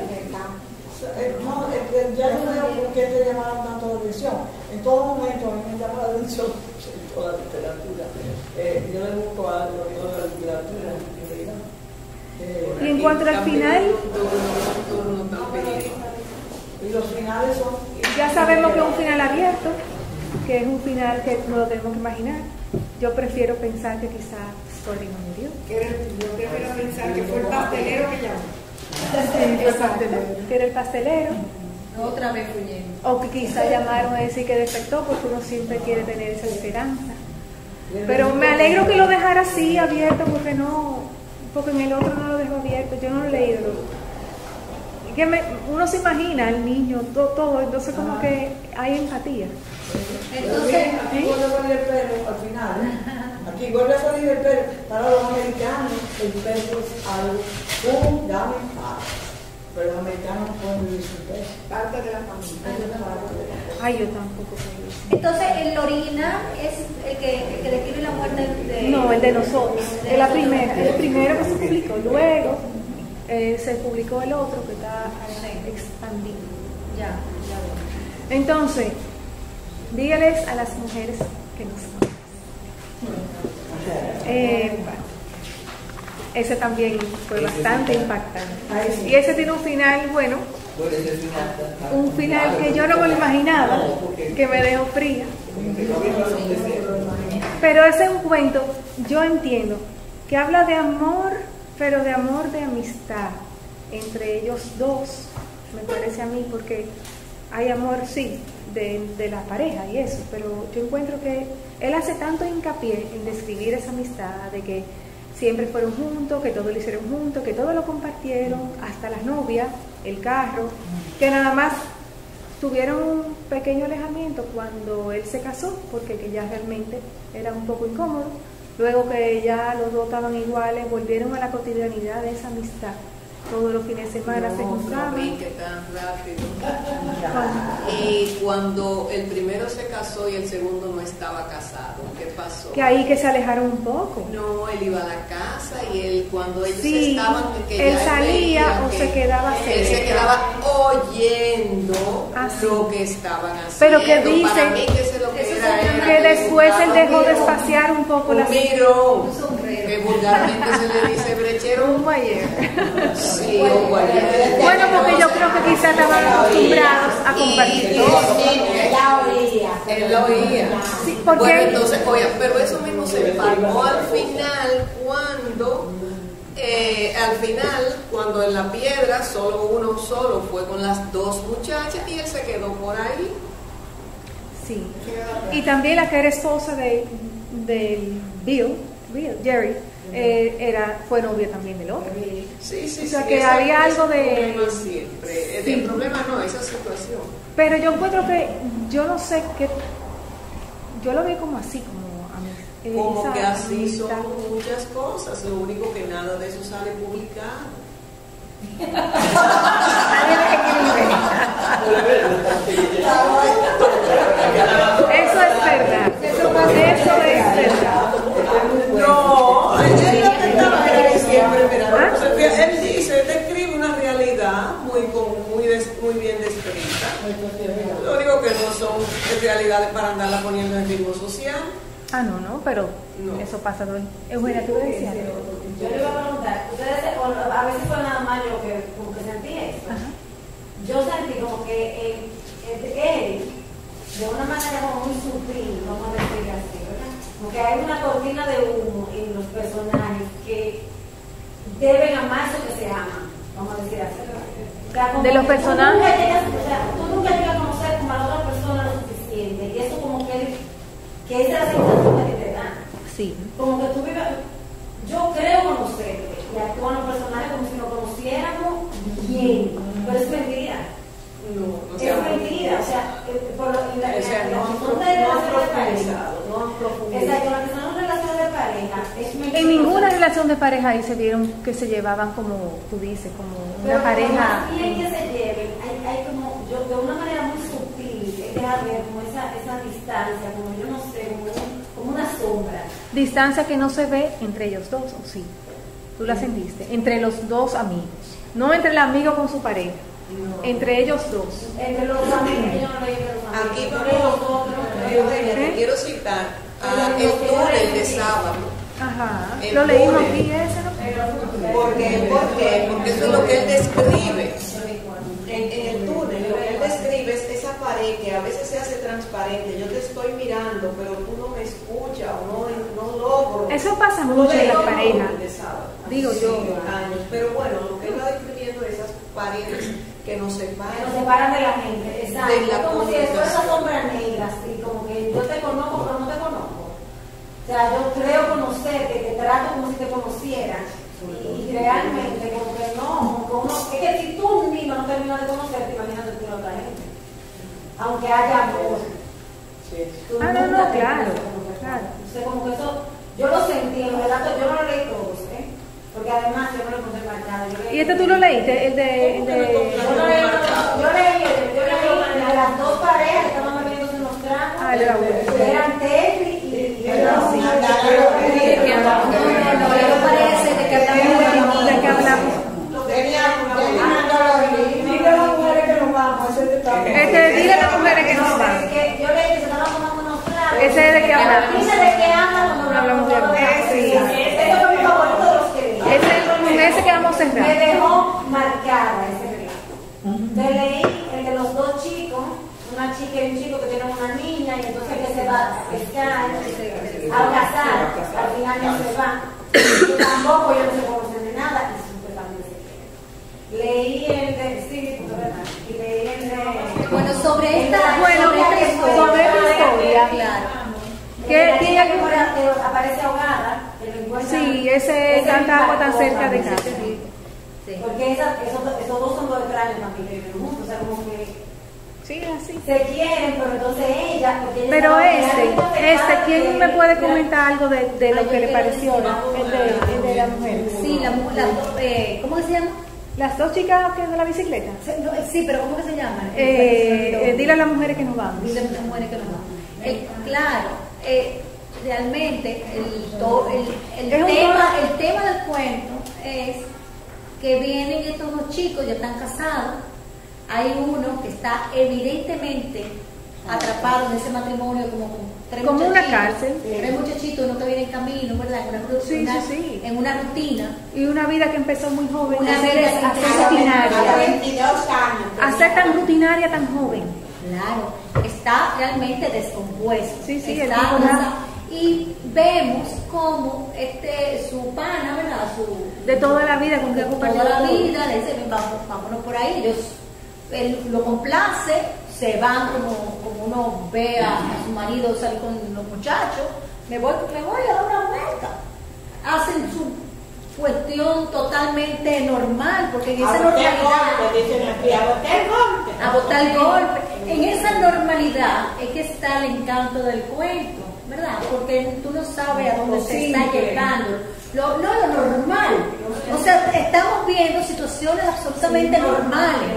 Speaker 4: ya no veo por qué te llamaron tanto la atención. En todo momento a mí me llama la atención toda la literatura. Yo le busco algo de la literatura.
Speaker 1: Y en cuanto al final
Speaker 4: Y los finales son...
Speaker 1: Ya sabemos que es un final abierto, que es un final que no lo tenemos que imaginar. Yo prefiero pensar que quizás Scotty no murió.
Speaker 3: Yo prefiero pensar que fue el pastelero que llamó.
Speaker 1: Que era el pastelero.
Speaker 2: Otra vez huyendo.
Speaker 1: O que quizás llamaron a decir que defectó, porque uno siempre quiere tener esa esperanza. Pero me alegro que lo dejara así abierto, porque en el otro no lo dejó abierto. Yo no lo he leído. Uno se imagina al niño, todo, entonces como que hay empatía.
Speaker 2: Entonces,
Speaker 4: aquí vuelve a salir el pelo al final. Aquí vuelve a salir el pelo. Para los americanos, el pelo es algo fundamental. Pero los americanos pueden vivir sin pelo.
Speaker 3: Parte de la familia.
Speaker 1: Ay, yo tampoco sé eso.
Speaker 2: entonces el original es el que describe la muerte de...
Speaker 1: No, el de nosotros. Es el primero que se publicó. Luego se publicó el otro que está expandido.
Speaker 2: Ya veo.
Speaker 1: Entonces, dígales a las mujeres que no son. Ese también fue bastante impactante. Y ese tiene un final, bueno, un final que yo no me lo imaginaba, que me dejó fría. Pero ese es un cuento, yo entiendo, que habla de amor, pero de amor de amistad entre ellos dos, me parece a mí, porque hay amor, sí, de la pareja y eso, pero yo encuentro que él hace tanto hincapié en describir esa amistad, de que siempre fueron juntos, que todo lo hicieron juntos, que todo lo compartieron, hasta las novias, el carro, que nada más tuvieron un pequeño alejamiento cuando él se casó, porque que ya realmente era un poco incómodo. Luego que ya los dos estaban iguales, volvieron a la cotidianidad de esa amistad. Todos los fines de semana se juntaban.
Speaker 5: Que tan rápido. Y cuando el primero se casó y el segundo no estaba casado, ¿qué pasó?
Speaker 1: Que ahí que se alejaron un poco.
Speaker 5: No, él iba a la casa y él cuando ellos
Speaker 1: sí,
Speaker 5: estaban, que
Speaker 1: él
Speaker 5: ya
Speaker 1: salía o
Speaker 5: que
Speaker 1: se quedaba cerca.
Speaker 5: él se quedaba oyendo lo que estaban haciendo.
Speaker 1: Pero que dice
Speaker 5: para mí que eso lo que era
Speaker 1: que después él dejó de espaciar un poco la
Speaker 5: mirón, que vulgarmente se le dice brechero.
Speaker 1: Un guayer.
Speaker 5: Sí, un guayer.
Speaker 1: Bueno, porque yo creo que quizás estaban acostumbrados a compartir todo.
Speaker 5: Él lo oía.
Speaker 1: Sí, porque
Speaker 5: bueno, entonces, oye, pero eso mismo se empalmó al final cuando en la piedra uno solo fue con las dos muchachas y él se quedó por ahí.
Speaker 1: Sí. Y también la que era esposa de Jerry, fue novia también del otro.
Speaker 5: Sí,
Speaker 1: o sea que había algo de...
Speaker 5: Siempre.
Speaker 1: Sí.
Speaker 5: El problema no, esa situación.
Speaker 1: Pero yo encuentro que, yo no sé qué, yo lo veo como así,
Speaker 5: como que así
Speaker 1: amistad.
Speaker 5: son muchas cosas, lo único que nada de eso sale publicado.
Speaker 1: Eso es verdad. Eso es verdad.
Speaker 5: No, él lo que estaba siempre, él dice, él describe una realidad muy bien descrita. Lo único que no son realidades para andarla poniendo en ritmo social.
Speaker 1: Ah, no, pero no. Eso pasa todo. Eugenia, ¿tú decías?
Speaker 9: Yo le iba a preguntar, ustedes, a veces fue nada más yo que como que sentí esto.
Speaker 1: Ajá.
Speaker 9: Yo sentí como que él, de una manera como muy sutil, vamos a decir así, ¿verdad? Como que hay una cortina de humo en los personajes que deben amarse o que se aman, vamos a decir así. O sea, como
Speaker 1: de los personajes.
Speaker 9: Tú nunca llegas a conocer como a la otra persona lo suficiente, y eso como que esa es la sensación que te da.
Speaker 1: Sí.
Speaker 9: Como que tú vives, yo creo conocerte y actúan los personajes como si nos conociéramos bien, pero es mentira.
Speaker 5: No,
Speaker 9: es mentira, o sea, por la
Speaker 5: no han profundizado.
Speaker 9: Exacto, la que son relaciones de pareja es mentira.
Speaker 1: En ninguna relación de pareja ahí se vieron que se llevaban como tú dices, como una pareja.
Speaker 9: Pero bien que se lleven, hay como, de una manera muy sutil, es dejar ver como esa distancia, como yo no sé, como una sombra.
Speaker 1: Distancia que no se ve entre ellos dos, ¿o sí? ¿Tú la sentiste? Entre los dos amigos, no entre el amigo con su pareja, no. Entre ellos dos.
Speaker 9: Entre los amigos, yo no leí de los amigos.
Speaker 5: Aquí vamos, quiero citar el túnel de sábado.
Speaker 1: Ajá, lo leímos aquí ese, ¿no?
Speaker 5: ¿Por qué? Porque eso es lo que él describe. En el túnel, lo que él pared que a veces se hace transparente, yo te estoy mirando, pero tú no me escuchas o no logro.
Speaker 1: Eso pasa mucho en las parejas, digo yo.
Speaker 5: Años. Pero bueno, lo que él va describiendo es esas paredes que nos separan.
Speaker 9: Nos separan de la gente, exacto.
Speaker 5: De la
Speaker 9: como si fueran
Speaker 5: comunicación.
Speaker 9: sombras negras, y como que yo te conozco, pero no te conozco. O sea, yo creo conocerte, te trato como si te conociera. Y realmente, como que no, como que uno, es que si tú mismo no terminas de conocerte, imagínate tú a otra gente. Aunque haya amor. Tú
Speaker 1: No,
Speaker 9: nunca te
Speaker 1: claro,
Speaker 9: conoces como que
Speaker 1: claro.
Speaker 9: Entonces, como que eso, yo lo sentí, en los relatos, yo no lo leí todos, porque además yo no lo encontré marcado.
Speaker 1: ¿Y este tú lo leíste? El de...
Speaker 9: Yo leí de las dos parejas que estaban bebiéndose unos tragos.
Speaker 1: Ah, ya, bueno.
Speaker 9: Eran Terry y
Speaker 2: No parece de que hablamos
Speaker 1: ¿De qué hablamos?
Speaker 4: Diga a las mujeres que nos vamos, ese detalle.
Speaker 1: Dile a las mujeres que nos van.
Speaker 9: yo leí que se estaban tomando unos tragos.
Speaker 1: Ese es de qué hablamos.
Speaker 9: Dice de qué hablan cuando
Speaker 1: Hablamos de amor. Sí.
Speaker 9: Ese fue mi favorito de los que leí.
Speaker 1: Ese que vamos a
Speaker 9: Me
Speaker 1: cerrar.
Speaker 9: dejó marcada ese relato. Te leí el de los dos chicos, una chica y un chico que tienen una niña, y entonces que se va a pescar, a casar, al final no se va. Y tampoco ellos no se conocen de nada y supuestamente se quieren. Leí el de, sí, ¿verdad? Y leí el de...
Speaker 2: Bueno, sobre esta
Speaker 1: historia,
Speaker 2: claro.
Speaker 1: ¿Qué
Speaker 9: la
Speaker 1: tiene
Speaker 9: chica
Speaker 1: que
Speaker 9: que aparece ahogada, que lo encuentran.
Speaker 1: Sí, ese tanta agua tan cerca de casa.
Speaker 9: Porque esos dos son dos extraños también que viven juntos, o sea, como que
Speaker 1: Sí, así.
Speaker 9: se quieren, pero entonces ella... porque ella
Speaker 1: Pero
Speaker 9: estaba
Speaker 1: ¿quién me puede comentar algo de lo que le pareció? El de la mujer.
Speaker 2: Sí, ¿cómo que se llama?
Speaker 1: Las dos chicas que de la bicicleta.
Speaker 2: Sí, pero ¿cómo que se llaman?
Speaker 1: Dile a las mujeres que nos vamos.
Speaker 2: Dile a las mujeres que nos vamos. Claro, realmente el tema del cuento es que vienen estos dos chicos, ya están casados. Hay uno que está evidentemente atrapado en ese matrimonio como
Speaker 1: una cárcel.
Speaker 2: Tres muchachitos, uno que viene en camino, ¿verdad? En una rutina.
Speaker 1: Y una vida que empezó muy joven.
Speaker 2: Una
Speaker 1: a
Speaker 2: vida
Speaker 1: ser rutinaria.
Speaker 6: A 22 años.
Speaker 1: A ser tan rutinaria, tan joven.
Speaker 2: Claro, está realmente descompuesto.
Speaker 1: Sí,
Speaker 2: y vemos como su pana, ¿verdad?
Speaker 1: De toda la vida, con que
Speaker 2: toda la vida, le dice, vámonos por ahí. Él lo complace, se van como uno ve a su marido salir con los muchachos, me voy a dar una vuelta. Hacen su cuestión totalmente normal, porque en esa normalidad, a botar el golpe, en esa normalidad es que está el encanto del cuento, ¿verdad? Porque tú no sabes a dónde se está llegando. Lo normal. O sea, estamos viendo situaciones absolutamente normales.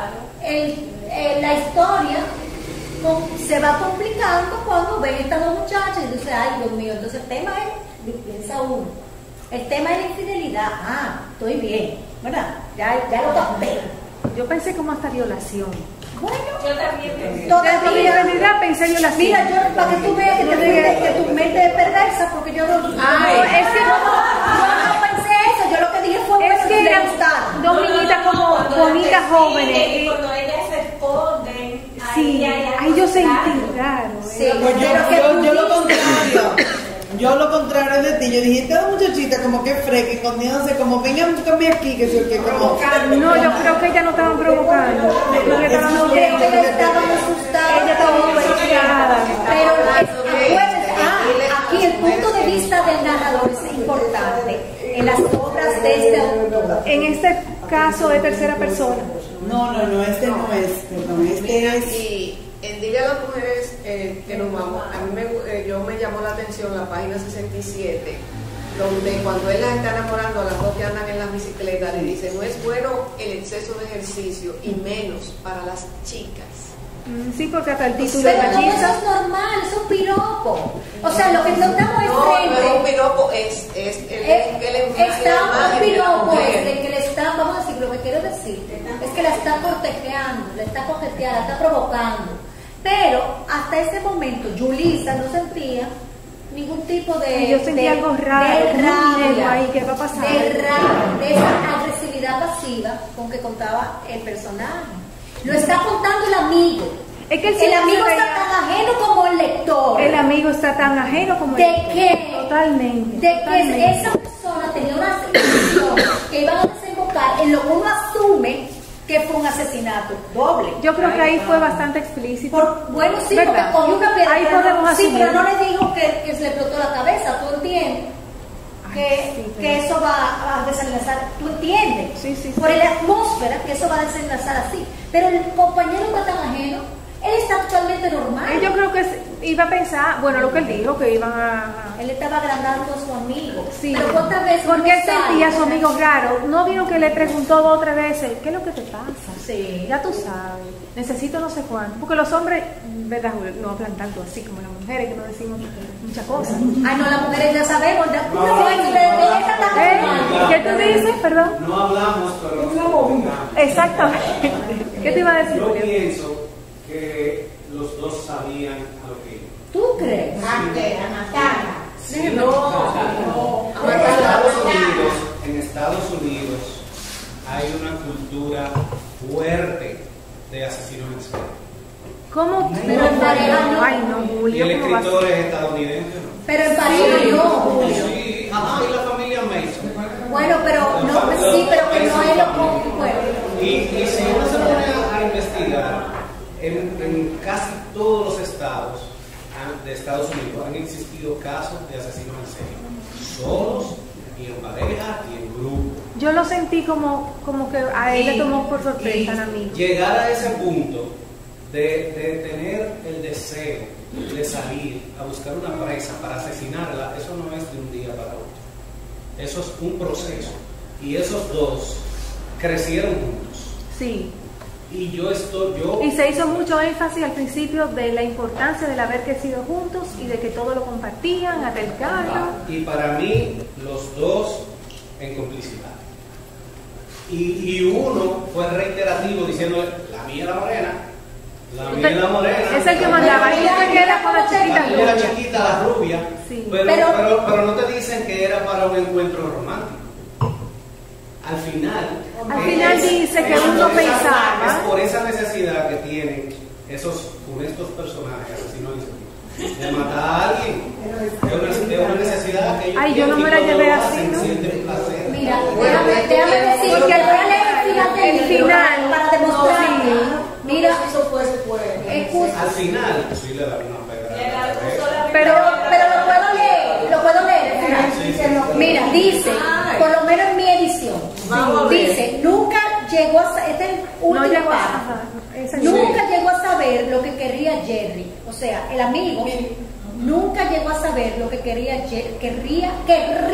Speaker 2: La historia se va complicando cuando ven estas dos muchachas y entonces, ay Dios mío, entonces el tema es, piensa uno, el tema es la infidelidad. Estoy bien, ¿verdad? Ya lo capté.
Speaker 1: Yo pensé como hasta violación.
Speaker 2: Bueno,
Speaker 9: Yo también pensé.
Speaker 1: Todavía pensé violación.
Speaker 2: Mira, yo para que tú veas que tu mente es perversa, porque yo no pensé eso, yo lo que dije fue
Speaker 1: que eran dos niñitas como bonitas jóvenes.
Speaker 9: Y cuando ellas se esconden,
Speaker 1: Sí, ahí yo sentí raro.
Speaker 2: Sí,
Speaker 7: Yo lo contrario de ti, yo dije, esta muchachita como que freca, escondiéndose, como vengan, búscame aquí, que como...
Speaker 1: No, yo creo que ellas no estaban provocando. Yo creo que estaban huyendo.
Speaker 2: Ellas estaban asustadas.
Speaker 1: Ella estaba pesada.
Speaker 2: Pero acuérdense, aquí el punto de vista del narrador es importante en las obras de este autor.
Speaker 1: En este caso de tercera persona.
Speaker 7: No, este no es, perdón, este es...
Speaker 5: Y Dile a las mujeres que nos vamos, a mí me llamó la atención la página 67, donde cuando él las está enamorando a las dos que andan en las bicicletas, le dice, no es bueno el exceso de ejercicio y menos para las chicas.
Speaker 1: Sí, porque hasta el título
Speaker 2: pero
Speaker 1: de
Speaker 2: todo
Speaker 1: machismo.
Speaker 2: eso es normal, es un piropo. O sea, lo que notamos es
Speaker 5: No, no es un piropo, es
Speaker 2: un piropo es de que le está, vamos a decir, lo que quiero decir es que la está cortejeando, la está coqueteando, la está provocando. Pero hasta ese momento Yulisa no sentía ningún tipo de...
Speaker 1: Yo sentí algo raro,
Speaker 2: de rabia,
Speaker 1: ahí, ¿qué va a pasar?
Speaker 2: de rabia, de esa agresividad pasiva con que contaba el personaje. Lo está contando el amigo.
Speaker 1: Es que
Speaker 2: el amigo está tan ajeno como el lector.
Speaker 1: El amigo está tan ajeno como el lector.
Speaker 2: De que,
Speaker 1: totalmente.
Speaker 2: de que esa persona tenía una situación que iban a desembocar en lo que uno asume que fue un asesinato doble.
Speaker 1: Yo creo que ahí fue bastante explícito.
Speaker 2: Bueno, sí,
Speaker 1: ¿verdad?
Speaker 2: porque cogió una piedra.
Speaker 1: Ahí podemos
Speaker 2: sí,
Speaker 1: asumir.
Speaker 2: pero no le dijo que se le explotó la cabeza. ¿Tú entiendes? Que eso va a desenlazar, ¿tú entiendes?
Speaker 1: Sí.
Speaker 2: Por la atmósfera que eso va a desenlazar así. Pero el compañero está tan ajeno, él está totalmente normal.
Speaker 1: Yo creo que iba a pensar, bueno, lo que él dijo, que iban a...
Speaker 2: Él estaba agrandando a su amigo.
Speaker 1: Sí.
Speaker 2: Pero ¿cuántas veces?
Speaker 1: Porque él sentía a su amigo raro. ¿No vieron que le preguntó 2 o 3 veces, ¿qué es lo que te pasa?
Speaker 2: Sí.
Speaker 1: Ya tú sabes, necesito no sé cuánto. Porque los hombres, ¿verdad? No hablan tanto así como las mujeres, que no decimos muchas cosas.
Speaker 2: Ay, no, las mujeres ya sabemos.
Speaker 1: ¿Qué tú dices? Perdón.
Speaker 8: No hablamos, pero no hablamos.
Speaker 1: Exactamente. ¿Qué te iba a decir?
Speaker 8: Yo pienso que los dos sabían a lo que iban.
Speaker 2: ¿Tú crees?
Speaker 8: Sí, en Estados Unidos hay una cultura fuerte de asesinos en serie.
Speaker 1: ¿Cómo?
Speaker 2: Pero en pareja no.
Speaker 1: Ay, no,
Speaker 8: Y
Speaker 1: Julio.
Speaker 8: el
Speaker 1: ¿cómo va a
Speaker 8: escritor
Speaker 1: ser?
Speaker 8: es estadounidense, ¿no?
Speaker 2: Pero en pareja no, Julio.
Speaker 8: Sí, y la familia Mason.
Speaker 2: Bueno, pero no, sí, pero que no es lo común. Bueno.
Speaker 8: Y si uno se pone a investigar, en casi todos los estados de Estados Unidos han existido casos de asesinos en serie, solos y en pareja y en grupo.
Speaker 1: Yo lo sentí como que a él le tomó por sorpresa al amigo.
Speaker 8: Llegar a ese punto de tener el deseo de salir a buscar una presa para asesinarla, eso no es de un día para otro. Eso es un proceso. Y esos dos crecieron juntos.
Speaker 1: Sí.
Speaker 8: Y
Speaker 1: Y se hizo mucho énfasis al principio de la importancia del haber crecido juntos y de que todo lo compartían, hasta el carro.
Speaker 8: Y para mí, los dos en complicidad. Y uno fue reiterativo diciendo, la mía era morena, la mía era morena.
Speaker 1: Es el que mandaba, y usted que era con la chiquita
Speaker 8: La mía era
Speaker 1: rubia.
Speaker 8: chiquita, la rubia.
Speaker 1: Sí.
Speaker 8: Pero no te dicen que era para un encuentro romántico. Al final
Speaker 1: dice que uno pensaba.
Speaker 8: Es por esa necesidad que tienen esos funestos personajes asesinos de matar a alguien. Es una necesidad que ellos
Speaker 1: Ay, yo no me la llevé así, ¿no?
Speaker 8: sienten placer.
Speaker 2: Mira, déjame decir, porque voy a leer el final para demostrar. Mira,
Speaker 5: eso fue después.
Speaker 8: Al final, sí le da una pedra.
Speaker 1: Pero
Speaker 2: lo puedo leer. el final.
Speaker 8: Sí.
Speaker 2: Mira, dice, por lo menos en mi edición, dice, nunca llegó a este es el último
Speaker 1: no llegó
Speaker 2: párrafo.
Speaker 1: a
Speaker 2: Nunca llegó a saber lo que quería Jerry, o sea, el amigo nunca llegó a saber lo que quería Jerry, querría.
Speaker 1: Pero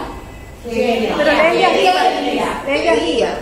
Speaker 1: ella quería.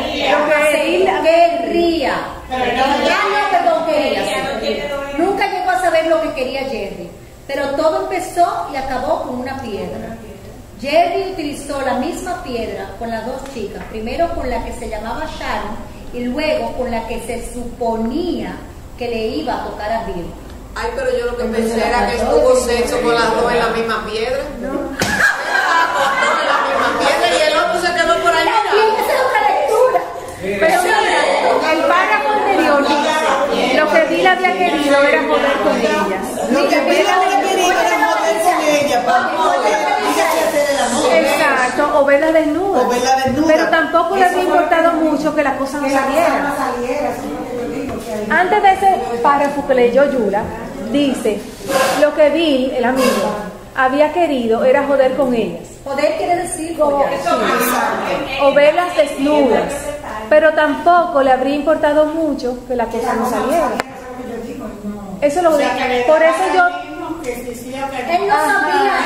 Speaker 1: Nunca
Speaker 2: llegó a saber lo que quería Jerry, pero todo empezó y acabó con una piedra. Jerry utilizó la misma piedra con las 2 chicas, primero con la que se llamaba Sharon y luego con la que se suponía que le iba a tocar a Bill.
Speaker 5: Ay, pero yo lo que pensé era que tuvo sexo con las 2 en la misma piedra. No. En la misma piedra y el otro se quedó por ahí.
Speaker 2: Esa es otra lectura.
Speaker 1: Pero mira, el párrafo anterior dice, lo que Bill había querido era joder con ellas.
Speaker 7: Lo que Bill había querido era joder con ella, para poder hacer el amor.
Speaker 1: Exacto, o verla desnuda.
Speaker 7: O verla desnuda.
Speaker 1: Pero tampoco le había importado mucho que la cosa no saliera. Antes de ese párrafo que leyó Yula, dice, lo que Bill, el amigo, había querido era joder con ellas.
Speaker 2: Joder quiere decir
Speaker 1: O verlas desnudas. Pero tampoco le habría importado mucho que la cosa no saliera. Eso lo digo. Por eso yo...
Speaker 2: Él no sabía.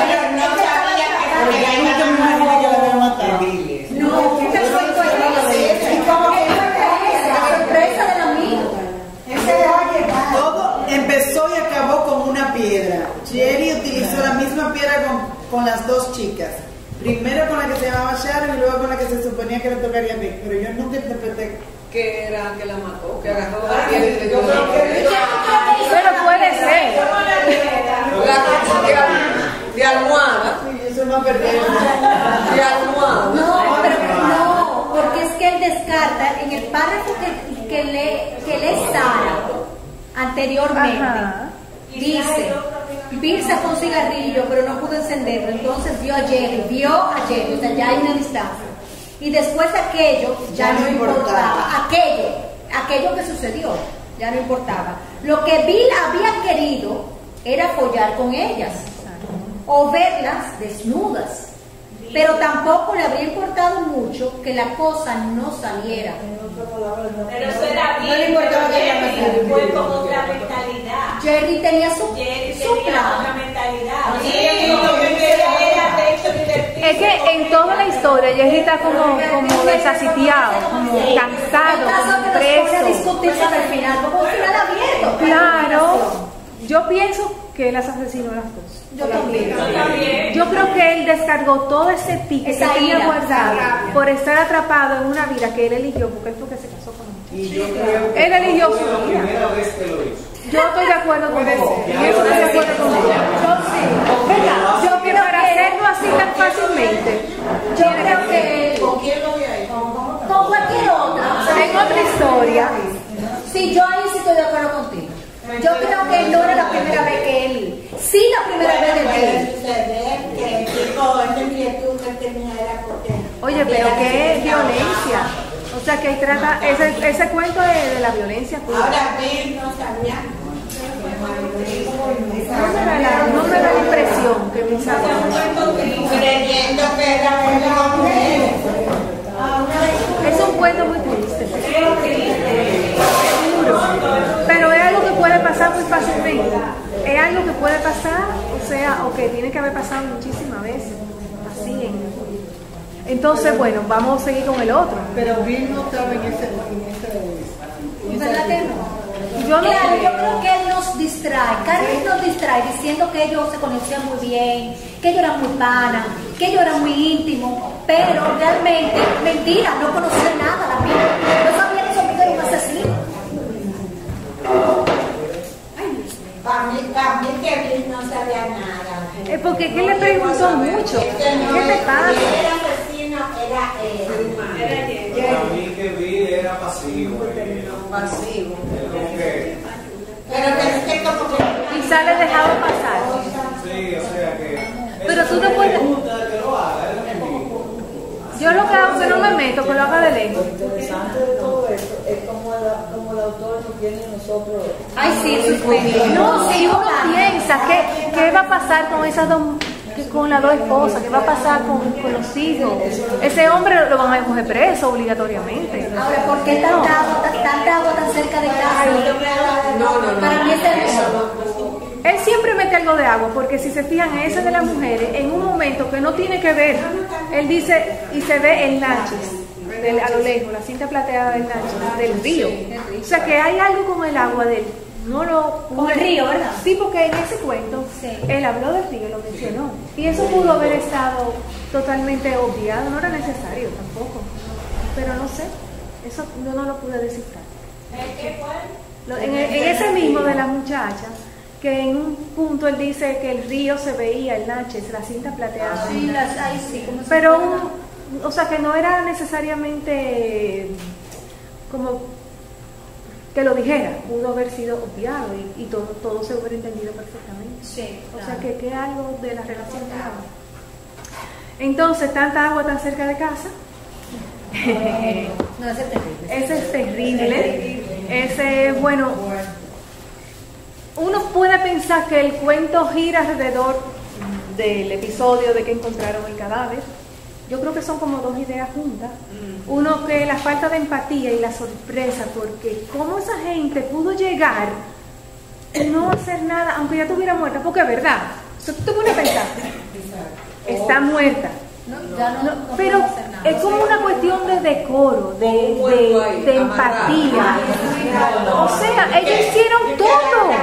Speaker 2: No, ¿qué fue como que la sorpresa del amigo.
Speaker 7: Todo empezó y acabó con una piedra. Jerry utilizó la misma piedra con las 2 chicas. Primero con la que se llamaba Sharon y luego con la que se suponía que le tocaría a mí. Pero yo nunca interpreté
Speaker 5: Que era que la mató, que agarró la piedra y le dio la
Speaker 1: Pero puede ser.
Speaker 5: de almohada.
Speaker 7: eso no perdió.
Speaker 5: De almohada.
Speaker 2: No, pero no, porque es que él descarta en el párrafo que lee Sara, anteriormente.
Speaker 1: Ajá.
Speaker 2: Dice, Bill sacó un cigarrillo, pero no pudo encenderlo. Entonces vio a Jerry, o sea, ya hay una distancia. Y después aquello ya no importaba. Aquello que sucedió ya no importaba. Lo que Bill había querido era follar con ellas o verlas desnudas. Pero tampoco le habría importado mucho que la cosa no saliera.
Speaker 9: Pero eso era bien,
Speaker 2: No le importaba que ella
Speaker 9: Jerry fue con otra mentalidad.
Speaker 2: Jerry tenía su
Speaker 9: Tenía
Speaker 2: plan.
Speaker 9: otra mentalidad. Lo que quería era sexo divertido.
Speaker 1: Es que en toda la historia Jerry está como desasitiado, como cansado, como preso.
Speaker 2: Discutir sobre el final, como un final abierto.
Speaker 1: Claro, yo pienso que él las asesinó a las dos.
Speaker 2: Yo también.
Speaker 1: Yo creo que él descargó todo ese pique que
Speaker 2: Esa
Speaker 1: tenía
Speaker 2: ira,
Speaker 1: guardado
Speaker 3: esa rabia.
Speaker 1: por estar atrapado en una vida que él eligió, porque él fue que se casó con muchachos.
Speaker 8: Y yo creo que
Speaker 1: Él eligió
Speaker 8: fue
Speaker 1: su
Speaker 8: la
Speaker 1: vida.
Speaker 8: primera vez que lo hizo.
Speaker 1: Yo estoy de acuerdo con
Speaker 3: Puede
Speaker 1: vos.
Speaker 3: ser.
Speaker 1: En eso estoy de acuerdo con vos.
Speaker 2: Yo sí. ¿Verdad?
Speaker 1: Yo que para hacerlo así tan fácilmente,
Speaker 2: Yo creo que
Speaker 5: ¿Con quién lo vi ahí?
Speaker 2: con cualquier otra.
Speaker 1: en otra historia,
Speaker 2: Sí, yo ahí sí estoy de acuerdo contigo. Yo creo que no era la primera vez que él. Sí, la primera vez de
Speaker 6: Puede
Speaker 2: él.
Speaker 6: suceder que el tipo, esta inquietud que tenía era porque...
Speaker 1: oye, pero qué violencia. O sea que ahí trata, ese cuento de la violencia pura.
Speaker 6: Ahora Bill no sabía.
Speaker 1: No me da la impresión que pensaba.
Speaker 6: Creyendo que era una mujer.
Speaker 1: Es un cuento muy triste. Duro. Pero es algo que puede pasar muy fácilmente. Es algo que puede pasar, o sea, o que tiene que haber pasado muchísimas veces. Así Entonces, bueno, vamos a seguir con el otro.
Speaker 4: Pero Bill no estaba en ese
Speaker 2: ¿Verdad que no?
Speaker 1: Yo no
Speaker 2: Claro, yo
Speaker 1: creo.
Speaker 2: creo que él nos distrae, Carmen nos distrae diciendo que ellos se conocían muy bien, que ellos eran muy panas, que ellos eran muy íntimos, pero realmente, mentira, no conocían nada la vida, no sabían que su amigo era un asesino.
Speaker 6: Para mí que Bill no sabía nada.
Speaker 1: Es porque ¿qué le preguntó mucho? ¿Qué te pasa?
Speaker 6: Era asesino, era él.
Speaker 8: Para mí que Bill era pasivo.
Speaker 5: Pasivo.
Speaker 8: Como que,
Speaker 6: Pero pensé como que...
Speaker 1: Quizá le dejaba pasar.
Speaker 8: sí, o sea que.
Speaker 1: Pero tú no
Speaker 8: me
Speaker 1: puedes-
Speaker 8: gusta que lo haga, es lo que digo.
Speaker 1: Yo lo que hago es que no me meto, que lo haga de lejos.
Speaker 4: Lo interesante de todo esto es como el autor nos tiene a nosotros.
Speaker 2: Ay, sí, suspendido.
Speaker 1: No, si uno piensa qué va a pasar con esas dos, con las dos esposas, qué va a pasar con los hijos, ese hombre lo van a coger preso obligatoriamente.
Speaker 2: Ahora, ¿por qué tanta agua tan cerca de casa?
Speaker 5: No.
Speaker 2: Para mí es hermoso.
Speaker 1: Él siempre mete algo de agua, porque si se fijan, ese de las mujeres, en un momento que no tiene que ver, él dice, y se ve el Natchez, a lo lejos, la cinta plateada del Natchez, del río. O sea que hay algo con el agua de él. No lo
Speaker 2: Con el río, ¿verdad?
Speaker 1: Sí, porque en ese cuento
Speaker 2: Sí.
Speaker 1: él habló del río, lo mencionó. Y eso pudo haber estado totalmente obviado, no era necesario tampoco. Pero no sé, eso yo no lo pude descifrar.
Speaker 9: ¿Qué fue?
Speaker 1: En ese mismo de la muchacha, que en un punto él dice que el río se veía, el Natchez, la cinta plateada.
Speaker 2: Sí, ay, sí, como si
Speaker 1: Pero,
Speaker 2: fuera-
Speaker 1: o sea, que no era necesariamente como que lo dijera, pudo haber sido obviado y todo se hubiera entendido perfectamente.
Speaker 2: Sí,
Speaker 1: O
Speaker 2: claro.
Speaker 1: sea, que es algo de la relación de agua. Entonces, tanta agua tan cerca de casa.
Speaker 2: No, ese es terrible.
Speaker 1: Ese es terrible. Ese, bueno, uno puede pensar que el cuento gira alrededor del episodio de que encontraron el cadáver. Yo creo que son como dos ideas juntas. Uno, que la falta de empatía y la sorpresa, porque cómo esa gente pudo llegar y no hacer nada, aunque ya estuviera muerta, porque es verdad. O sea, tú te pones a pensar, está muerta.
Speaker 2: No, ya no,
Speaker 1: Pero
Speaker 2: podemos hacer nada.
Speaker 1: es como una cuestión de decoro, de empatía. O sea, ellos hicieron todo.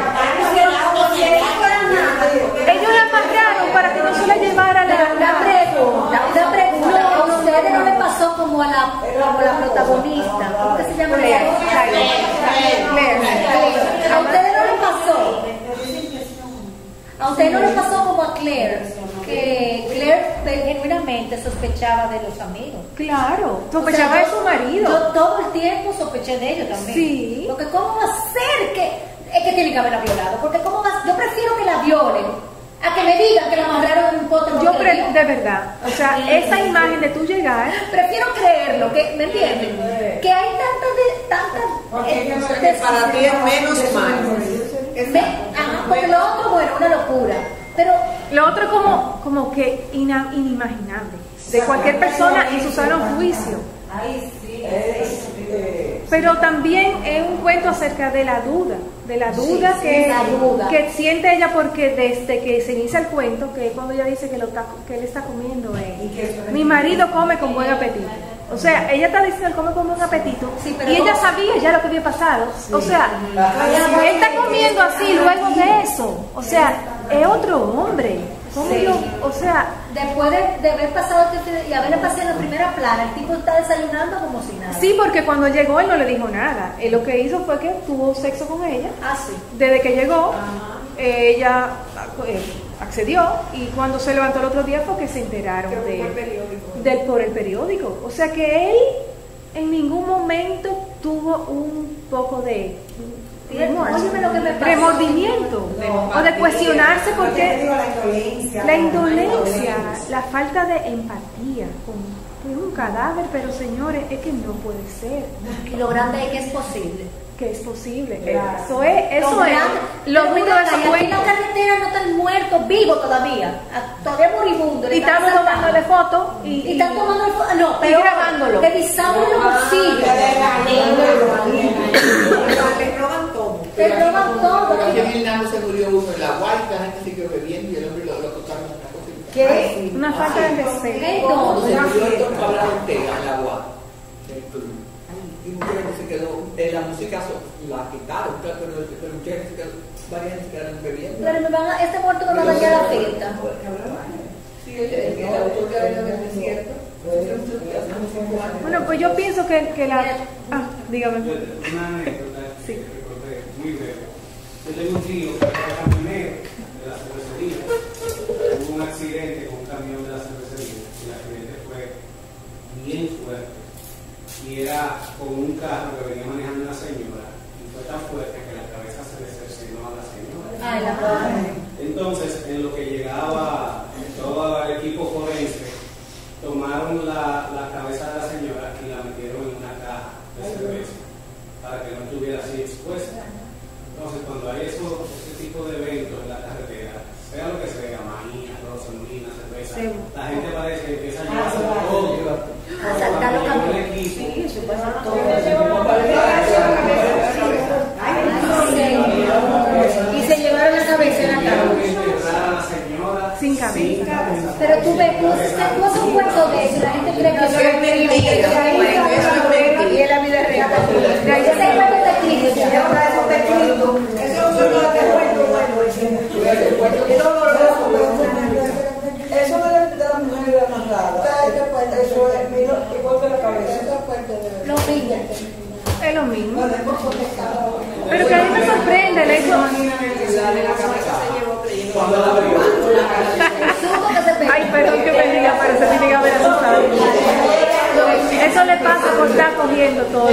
Speaker 1: Ellos la amarraron para que no se la llevara
Speaker 2: Una pregunta. ¿A ustedes no le pasó como a la protagonista? ¿Cómo que se llama?
Speaker 1: Claire.
Speaker 2: ¿A ustedes no les pasó? ¿A ustedes no les pasó como a Claire? Que Claire genuinamente sospechaba de los amigos.
Speaker 1: Claro, sospechaba de su marido.
Speaker 2: Yo todo el tiempo sospeché de ellos también.
Speaker 1: Sí.
Speaker 2: Porque ¿cómo va a ser que es que tiene que haberla violado. Porque ¿cómo vas? Yo prefiero que la violen a que me digan que la amarraron en un pote.
Speaker 1: De verdad, o sea, esa imagen de tú llegar,
Speaker 2: prefiero creerlo, que, ¿me entienden? Que hay tantas
Speaker 5: para ti es menos mal.
Speaker 2: Porque lo otro, bueno, una locura. Pero
Speaker 1: lo otro es como que inimaginable de cualquier persona en su sano juicio.
Speaker 6: Ay, sí.
Speaker 1: Pero también es un cuento acerca de la duda que siente ella, porque desde que se inicia el cuento, que es cuando ella dice que él está comiendo, mi marido come con buen apetito. O sea, ella está diciendo él come con buen apetito, y ella sabía ya lo que había pasado. O sea, él está comiendo así luego de eso. O sea, es otro hombre. O sea,
Speaker 2: después de haber pasado y haberle pasado en la primera plana, el tipo está desayunando como si nada.
Speaker 1: Sí, porque cuando llegó él no le dijo nada. Él lo que hizo fue que tuvo sexo con ella.
Speaker 2: Sí.
Speaker 1: Desde que llegó, ella accedió, y cuando se levantó el otro día fue que se enteraron por el periódico. O sea que él en ningún momento tuvo un poco de remordimiento o de cuestionarse, porque la indolencia, la falta de empatía con un cadáver. Pero señores, es que no puede ser.
Speaker 2: Y lo grande es que es posible.
Speaker 1: Claro. Eso es lo duro de ese cuento.
Speaker 2: En la carretera no están muertos, vivos todavía moribundos.
Speaker 1: Y estamos tomándole fotos
Speaker 2: y están tomando fotos, no,
Speaker 1: pero grabándolo,
Speaker 2: revisando los bolsillos. Le roban todo.
Speaker 10: Aquí en Nano se murió uno en la guay, la gente siguió bebiendo y el hombre lo tocaron en una cosa.
Speaker 2: ¿Qué?
Speaker 1: Una falta de respeto.
Speaker 10: No, se murió el doctor Ortega en la guay. Y mucha gente se quedó, la música la quitaron, pero mucha gente se quedó, varias gente se quedaron bebiendo.
Speaker 2: Pero este muerto me va a dañar la fiesta.
Speaker 10: Sí, el autor que había del desierto.
Speaker 1: Bueno, pues yo pienso que la... dígame.
Speaker 8: Una anécdota que recordé muy breve. Yo tengo un tío que era camionero de la cervecería. Hubo un accidente con un camión de la cervecería, y el accidente fue bien fuerte. Y era con un carro que venía manejando una señora, y fue tan fuerte que la cabeza se le cercenó a la señora. Entonces, en lo que llegaba todo el equipo forense, tomaron la cabeza de la señora y la metieron en una caja de cerveza para que no estuviera así expuesta. Entonces, cuando hay ese tipo de eventos en la carretera, sea lo que sea, maíz, arroz, semolina, cerveza, la gente parece que empieza a llevarse todo.
Speaker 2: A saltar los camiones.
Speaker 8: Sí,
Speaker 2: eso pasa todo. Y se llevaron la cabeza en la cabeza.
Speaker 1: Sin cabeza.
Speaker 2: Pero tú haces un cuento de eso, la gente cree que eso es mentira. Y es la vida real. Ese cuento está escrito.
Speaker 4: Eso no es eso de la mujer amarrada, eso es igual que la cabeza.
Speaker 2: Lo mismo.
Speaker 1: Es lo mismo. Pero que a mí me sorprende el hecho. Ay, perdón que me diga, pero se tiene que haber asustado. Eso le pasa por estar cogiendo todo.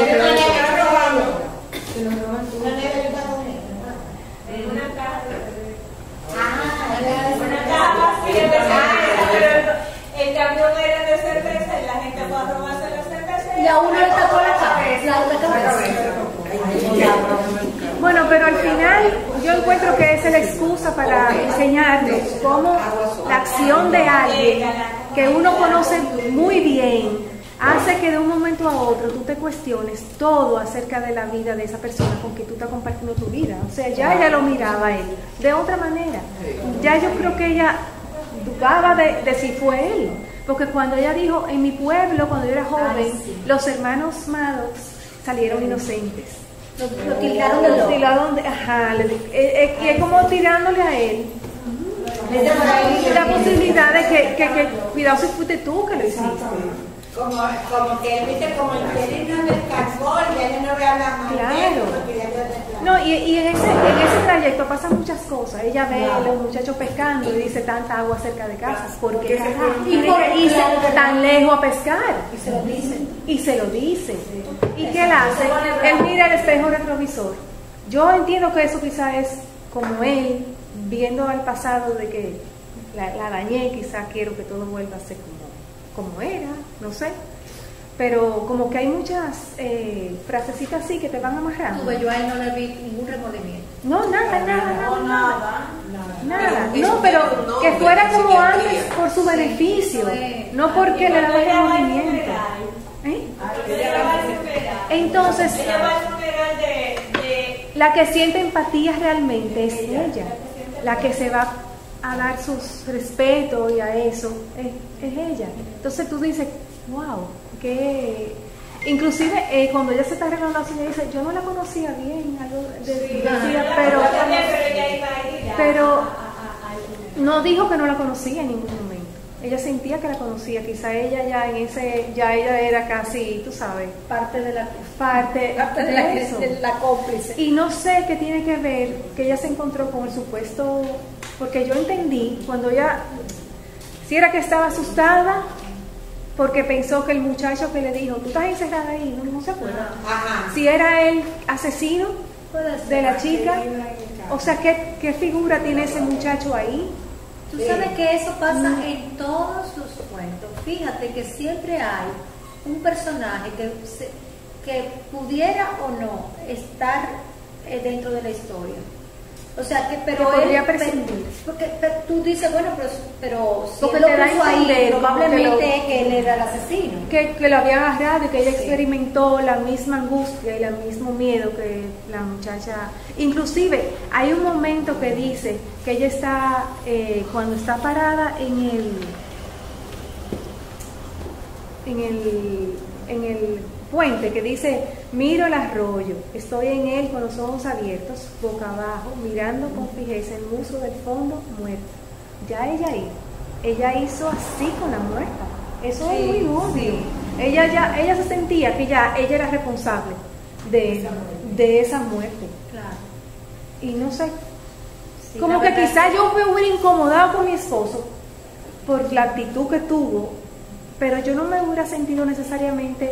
Speaker 6: El camión era de cerveza y la gente fue a robarse la cerveza.
Speaker 2: Y a uno le tapó la cabeza.
Speaker 1: Bueno, pero al final yo encuentro que esa es la excusa para enseñarnos cómo la acción de alguien que uno conoce muy bien hace que de un momento a otro tú te cuestiones todo acerca de la vida de esa persona con quien tú estás compartiendo tu vida. O sea, ya ella lo miraba a él de otra manera. Ya yo creo que ella dudaba de si fue él. Porque cuando ella dijo, en mi pueblo, cuando yo era joven, los hermanos Maddox salieron inocentes.
Speaker 2: Lo tildaron de loco.
Speaker 1: Y es como tirándole a él la posibilidad de que cuidado si fuiste tú que lo hiciste.
Speaker 6: Como que él viste como el que no descansó y él no ve a la madre.
Speaker 1: Claro. No, y en ese trayecto pasan muchas cosas. Ella ve a los muchachos pescando y dice tanta agua cerca de casa. ¿Por qué irse tan lejos a pescar?
Speaker 2: Y se lo dice.
Speaker 1: ¿Y qué él hace? Él mira el espejo retrovisor Yo entiendo que eso quizás es como él, viendo al pasado de que la dañé, quizás quiero que todo vuelva a ser como era, no sé. Pero como que hay muchas frasecitas así que te van amarrando.
Speaker 2: Yo a él no le vi ningún remordimiento.
Speaker 1: No, nada. No, pero que fuera como antes por su beneficio, no porque le daba remordimiento. Entonces, la que siente empatía realmente es ella, la que se va a dar sus respetos y a eso es ella. Entonces tú dices, wow, que inclusive cuando ella se está arreglando así, ella dice, yo no la conocía bien, pero no dijo que no la conocía en ningún momento. Ella sentía que la conocía, quizá ella ya ella era casi, tú sabes, parte de la cómplice. Y no sé qué tiene que ver que ella se encontró con el supuesto, porque yo entendí cuando ella, si era que estaba asustada porque pensó que el muchacho que le dijo, tú estás encerrada ahí, no se acuerda. Si era el asesino de la chica, o sea, ¿qué figura tiene ese muchacho ahí?
Speaker 2: Tú sabes que eso pasa en todos los cuentos. Fíjate que siempre hay un personaje que pudiera o no estar dentro de la historia. O sea, pero
Speaker 1: que podría prescindir.
Speaker 2: Porque tú dices, bueno, pero si
Speaker 1: porque
Speaker 2: él lo
Speaker 1: te da
Speaker 2: puso ahí, probablemente
Speaker 1: que
Speaker 2: él era el asesino.
Speaker 1: Que lo había agarrado y que ella experimentó la misma angustia y el mismo miedo que la muchacha. Inclusive, hay un momento que dice que ella está, cuando está parada en el puente, que dice, miro el arroyo, estoy en él con los ojos abiertos, boca abajo, mirando con fijeza el musgo del fondo, muerta. Ya ella hizo así con la muerta. Eso es muy obvio. Ella se sentía que ella era responsable de esa muerte.
Speaker 2: Claro.
Speaker 1: Y no sé, como que quizás yo me hubiera incomodado con mi esposo por la actitud que tuvo, pero yo no me hubiera sentido necesariamente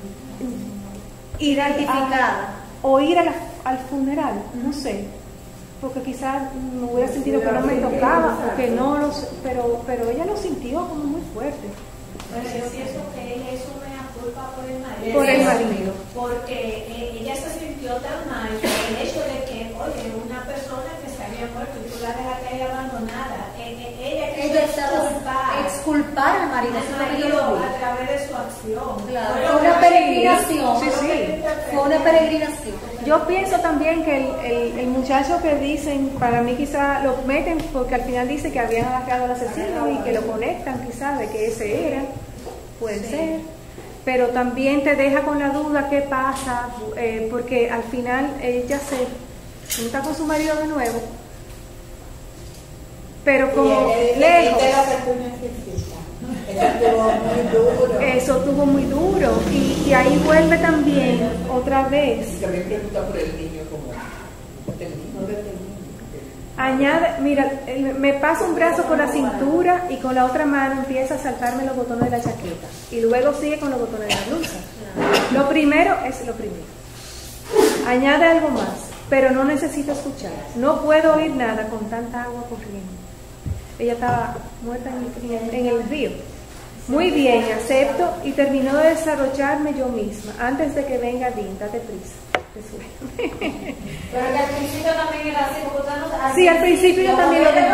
Speaker 2: identificada
Speaker 1: o ir al funeral, no sé, porque quizás me hubiera sentido que no me tocaba o que no lo sé, pero ella lo sintió como muy fuerte.
Speaker 6: Bueno, yo pienso que ella hizo una culpa
Speaker 1: por el marido,
Speaker 6: porque ella se sintió tan mal el hecho de que, oye, una persona que se había muerto y tú la dejaste ahí abandonada, ella
Speaker 2: estaba exculpar al marido,
Speaker 6: a través de su acción.
Speaker 2: Claro, fue una peregrinación. Fue una peregrinación.
Speaker 1: Yo pienso también que el muchacho que dicen, para mí quizá lo meten porque al final dice que habían agarrado al asesino y que lo conectan quizá de que ese era, puede ser, pero también te deja con la duda qué pasa, porque al final ella se junta con su marido de nuevo, pero como lejos. Eso estuvo muy duro y ahí vuelve también otra vez.
Speaker 10: También pregunta por el niño como
Speaker 1: añade, mira, me pasa un brazo por la cintura y con la otra mano empieza a saltarme los botones de la chaqueta y luego sigue con los botones de la blusa. Lo primero es lo primero. Añade algo más, pero no necesito escuchar. No puedo oír nada con tanta agua corriendo. Ella estaba muerta en el río. Muy bien, acepto y terminó de desarrollarme yo misma antes de que venga Dean, date prisa.
Speaker 9: Pero que al principio también era así, porque usted no...
Speaker 1: Sí, al principio yo también lo
Speaker 9: dejé.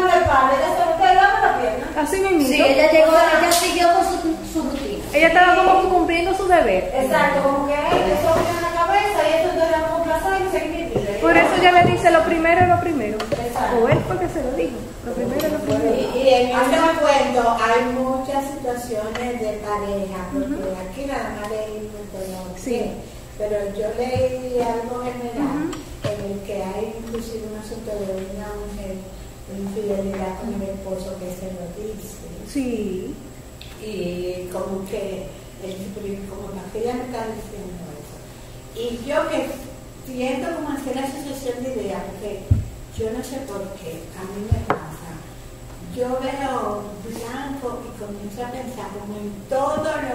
Speaker 1: Así mismo.
Speaker 2: Sí, ella siguió con su rutina.
Speaker 1: Ella estaba como cumpliendo su deber.
Speaker 9: Exacto, como que eso viene en la cabeza y eso entonces vamos a complacer y seguir viviendo.
Speaker 1: Por eso ella le dice, lo primero es lo primero. O él porque se lo dijo. Lo primero es lo primero.
Speaker 11: Y en este cuento hay muchas situaciones de pareja, porque aquí nada más leí un
Speaker 1: sí.
Speaker 11: Pero yo leí algo general en el que hay inclusive un asunto de una mujer de infidelidad con el esposo que se lo dice.
Speaker 1: Sí.
Speaker 11: Y como que como la que ella me está diciendo eso. Y yo que siento como hacer la asociación de ideas, porque yo no sé por qué, a mí me pasa. Yo veo blanco y comienzo a pensar como en todo lo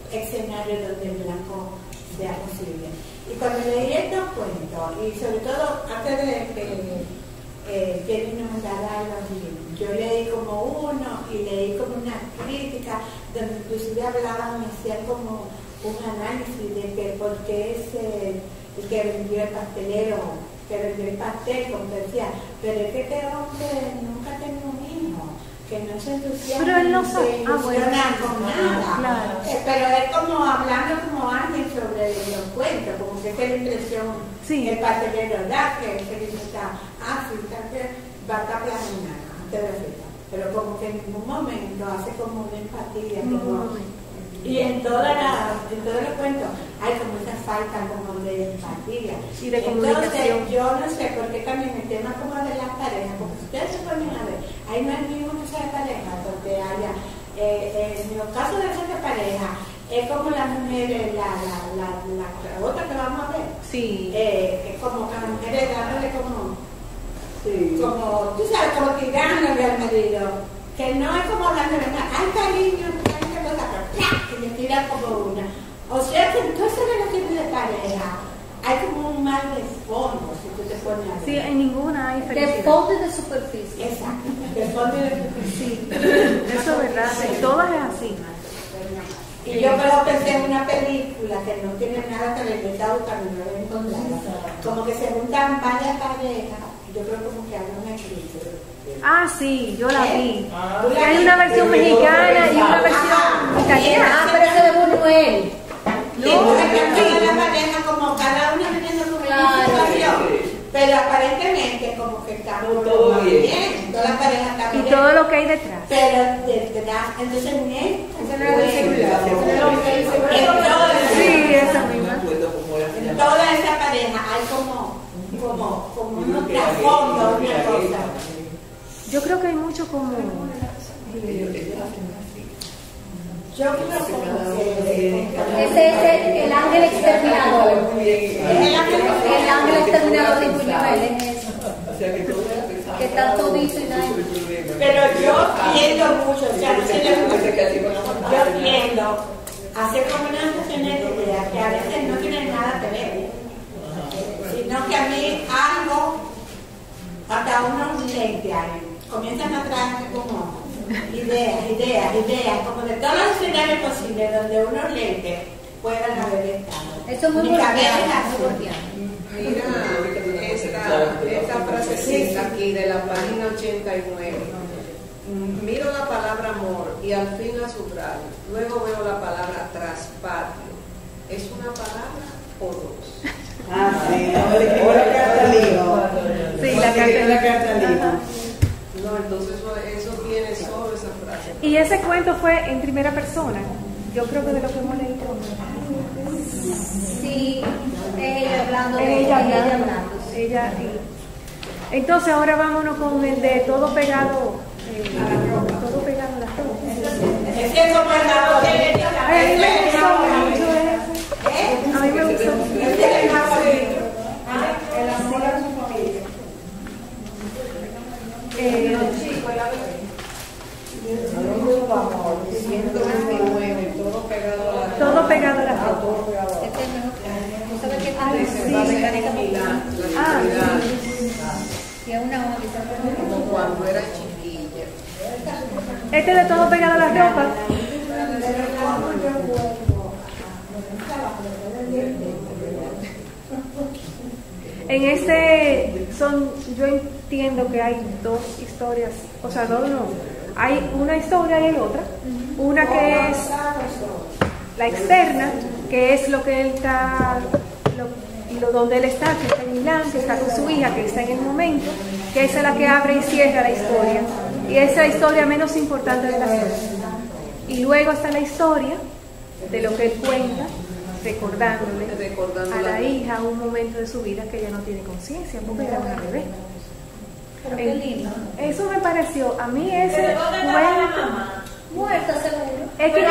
Speaker 11: escenarios donde el blanco sea posible. Y cuando leí estos cuentos, y sobre todo antes de que Jenny nos mandara los libros, yo leí como uno y leí como una crítica donde inclusive hablaban, me hacían como un análisis de que por qué es el que vendió el pastelero, que vendió el pastel, como decía, pero es que este hombre nunca tenía un hijo, que no se entusiasma,
Speaker 1: pero él no
Speaker 11: se
Speaker 1: sabe
Speaker 11: ilusiona con nada.
Speaker 1: Claro.
Speaker 11: Pero es como hablando como alguien sobre los cuentos, como que es la impresión el pastelero da, que se limita a que va a estar planeando antes de hacerlo. Pero como que en ningún momento hace como una empatía, como, y en todos los cuentos hay como esa falta como de empatía
Speaker 1: y de comunicación.
Speaker 11: Entonces yo no sé por qué también el tema como de las parejas, porque si ustedes se ponen a ver, ahí no hay ninguna de pareja donde haya, en los casos de esa pareja, es como las mujeres, la otra que vamos a ver, es como que las mujeres dándole como, tú sabes, como tirándole al marido, que no es como hablando de verdad, ay cariño, y le tiran como una. O sea que en todas esas relaciones de pareja hay como un mal de fondo, si tú te pones a ver.
Speaker 1: Sí, en ninguna hay felicidad.
Speaker 2: De fondo y de superficie.
Speaker 11: Exacto, de fondo y de superficie.
Speaker 1: Eso es verdad, en todas es así.
Speaker 11: Y yo luego pensé en una película que no tiene nada que ver, estaba buscando, no lo encontraba. Como que se juntan varias parejas, yo creo como que hay una crisis.
Speaker 1: Ah, sí, yo la vi. Hay una versión mexicana y una versión italiana.
Speaker 2: Pero eso de Buñuel.
Speaker 11: No, la pareja como cada una viviendo con una situación. Pero aparentemente como que está todo bien. Toda la pareja está bien.
Speaker 1: Y todo lo que hay detrás.
Speaker 11: Pero detrás, entonces sí,
Speaker 1: esa misma.
Speaker 11: En toda esa pareja hay como un trasfondo, una cosa.
Speaker 1: Yo creo que hay mucho como...
Speaker 11: Yo creo que
Speaker 2: ese es el ángel exterminador. El ángel exterminador de Buñuel es eso. Que está todito y nada.
Speaker 11: Pero yo tiendo mucho, o sea, yo tiendo a hacer como una asociación de ideas que a veces no tienen nada que ver, sino que a mí algo, hasta unos 20 años, comienzan a traerme como ideas, como de todos los escenarios posibles donde unos lentes puedan haber estado.
Speaker 2: Eso es muy
Speaker 5: Mira esta frasecita aquí de la página 89. Miro la palabra amor y al fin la subrayo. Luego veo la palabra traspatio. ¿Es una palabra o dos?
Speaker 7: Ah, sí, o la carta lío.
Speaker 1: Sí, la carta lío.
Speaker 5: No, entonces eso tiene solo esa frase.
Speaker 1: Y ese cuento fue en primera persona. Yo creo que de lo que hemos leído.
Speaker 2: Sí, ella hablando.
Speaker 1: Entonces ahora vámonos con el de todo pegado. Todo pegado a las dos.
Speaker 11: Es que como el lado de
Speaker 1: a mí me gustó.
Speaker 11: El amor a su familia.
Speaker 1: Todo pegado a las dos.
Speaker 2: Y a una
Speaker 5: como cuando era chiquilla.
Speaker 1: Este de todo pegado a la ropa. En este yo entiendo que hay dos historias, o sea, dos no. Hay una historia y la otra. Una que es la externa, que es lo que él está, donde él está, que está en Milán, que está con su hija, que está en el momento, que esa es la que abre y cierra la historia. Y esa es la historia menos importante de las dos. Y luego está la historia de lo que él cuenta, recordándole a la hija un momento de su vida que ella no tiene conciencia, porque era una bebé.
Speaker 2: Pero qué lindo.
Speaker 1: Eso me pareció, a mí ese
Speaker 9: ¿Pero dónde estaba la mamá?
Speaker 2: Muerta seguro.
Speaker 1: Es que
Speaker 9: pero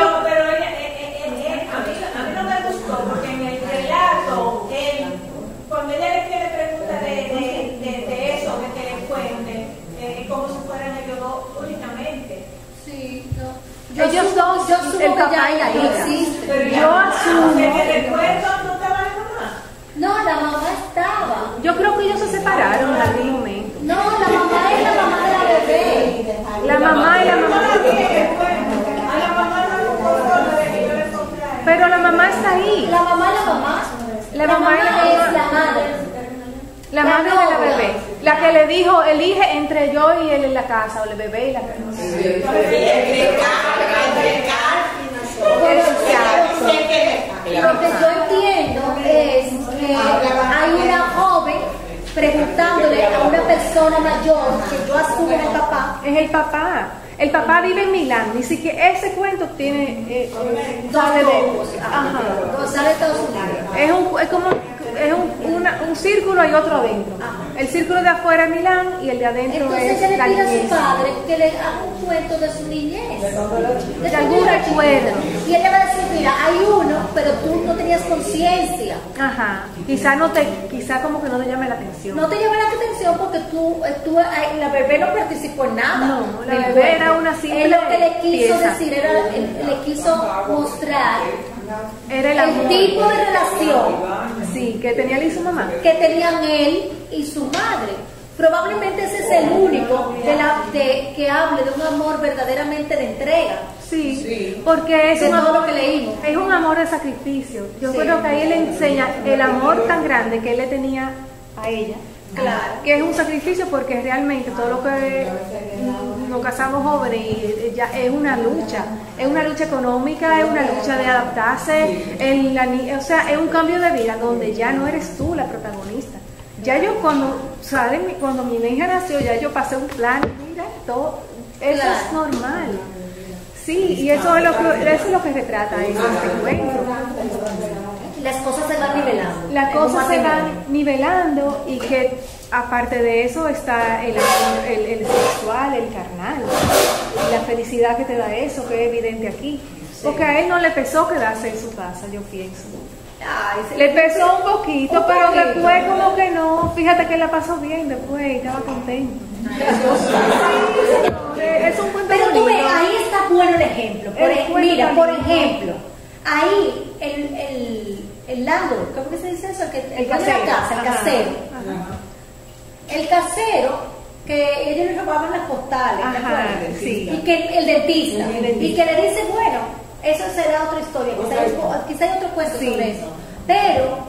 Speaker 9: a mí no me gustó porque en el relato cuando ella le quiere preguntar de eso, de que le cuente, es como si fueran ellos dos únicamente.
Speaker 2: Sí, no.
Speaker 1: Ellos dos,
Speaker 2: yo supongo que ya ella no existe.
Speaker 1: Yo asumo.
Speaker 11: ¿En el recuerdo no estaba la mamá?
Speaker 2: No, la mamá estaba.
Speaker 1: Yo creo que ellos se separaron en algún momento.
Speaker 2: No, la mamá es la mamá de la bebé.
Speaker 1: La mamá y la mamá.
Speaker 11: A la mamá no le importa de que yo le comprara.
Speaker 1: Pero la mamá está ahí.
Speaker 2: La mamá es la mamá.
Speaker 1: La mamá es la mamá.
Speaker 2: es la madre.
Speaker 1: La madre de la bebé. La que le dijo, elige entre yo y él en la casa, o el bebé y la casa.
Speaker 2: Lo que yo entiendo es que hay una joven preguntándole a una persona mayor, que yo asumo es el papá.
Speaker 1: Es el papá. El papá vive en Milán. Ni siquiera ese cuento tiene. Sale de. Ajá.
Speaker 2: Sale de Estados Unidos.
Speaker 1: Es un círculo y otro adentro. El círculo de afuera es Milán y el de adentro
Speaker 2: Entonces
Speaker 1: es.
Speaker 2: ella le pide a su
Speaker 1: niñez.
Speaker 2: padre que le haga un cuento de su niñez,
Speaker 1: De algún recuerdo.
Speaker 2: y él le va a decir, mira, hay uno, pero tú no tenías conciencia.
Speaker 1: Ajá. Quizá como que no te llame la atención.
Speaker 2: No te llama la atención porque la bebé no participó en nada.
Speaker 1: No, la
Speaker 2: del
Speaker 1: bebé
Speaker 2: cuento.
Speaker 1: era una simple
Speaker 2: Él lo que le quiso
Speaker 1: pieza.
Speaker 2: decir le quiso mostrar
Speaker 1: Era el
Speaker 2: el
Speaker 1: amor.
Speaker 2: tipo de relación
Speaker 1: Sí, que tenía él y su mamá.
Speaker 2: que tenían él y su madre. Probablemente ese es el único que hable de un amor verdaderamente de entrega.
Speaker 1: Sí, porque es
Speaker 2: De
Speaker 1: un
Speaker 2: todo
Speaker 1: amor,
Speaker 2: lo que leímos.
Speaker 1: es un amor de sacrificio. Yo
Speaker 2: Sí.
Speaker 1: creo que ahí él enseña el amor tan grande que él le tenía a ella.
Speaker 2: Claro.
Speaker 1: Que es un sacrificio porque realmente todo lo que nos casamos jóvenes y ya es una lucha económica, es una lucha de adaptarse, o sea, es un cambio de vida donde ya no eres tú la protagonista. Ya yo cuando mi hija nació, ya yo pasé un plan, mira, todo, eso
Speaker 2: Claro.
Speaker 1: es normal. Sí, y eso es lo que retrata este cuento.
Speaker 2: Las cosas se van nivelando.
Speaker 1: Las
Speaker 2: En un
Speaker 1: cosas se
Speaker 2: matrimonio.
Speaker 1: van nivelando y que aparte de eso está el amor, el sexual, el carnal, y la felicidad que te da eso, que es evidente aquí. Porque a él no le pesó quedarse en su casa, yo pienso. Le pesó un poquito, pero después como que no, fíjate que la pasó bien después y estaba contento. Es un cuento
Speaker 2: Pero tú ves,
Speaker 1: bonito.
Speaker 2: ahí está bueno el ejemplo. Mira, por ejemplo, ahí el landlord, ¿cómo que se dice eso? El dueño de la casa, el
Speaker 1: Ajá.
Speaker 2: casero.
Speaker 1: Ajá.
Speaker 2: El casero, que ellos le robaban las postales, ¿te
Speaker 1: Ajá,
Speaker 2: acuerdas?
Speaker 1: sí.
Speaker 2: Y que el dentista,
Speaker 1: El dentista.
Speaker 2: y que le dice, bueno, eso será otra historia, quizá hay otro cuento
Speaker 1: Sí.
Speaker 2: sobre eso. Pero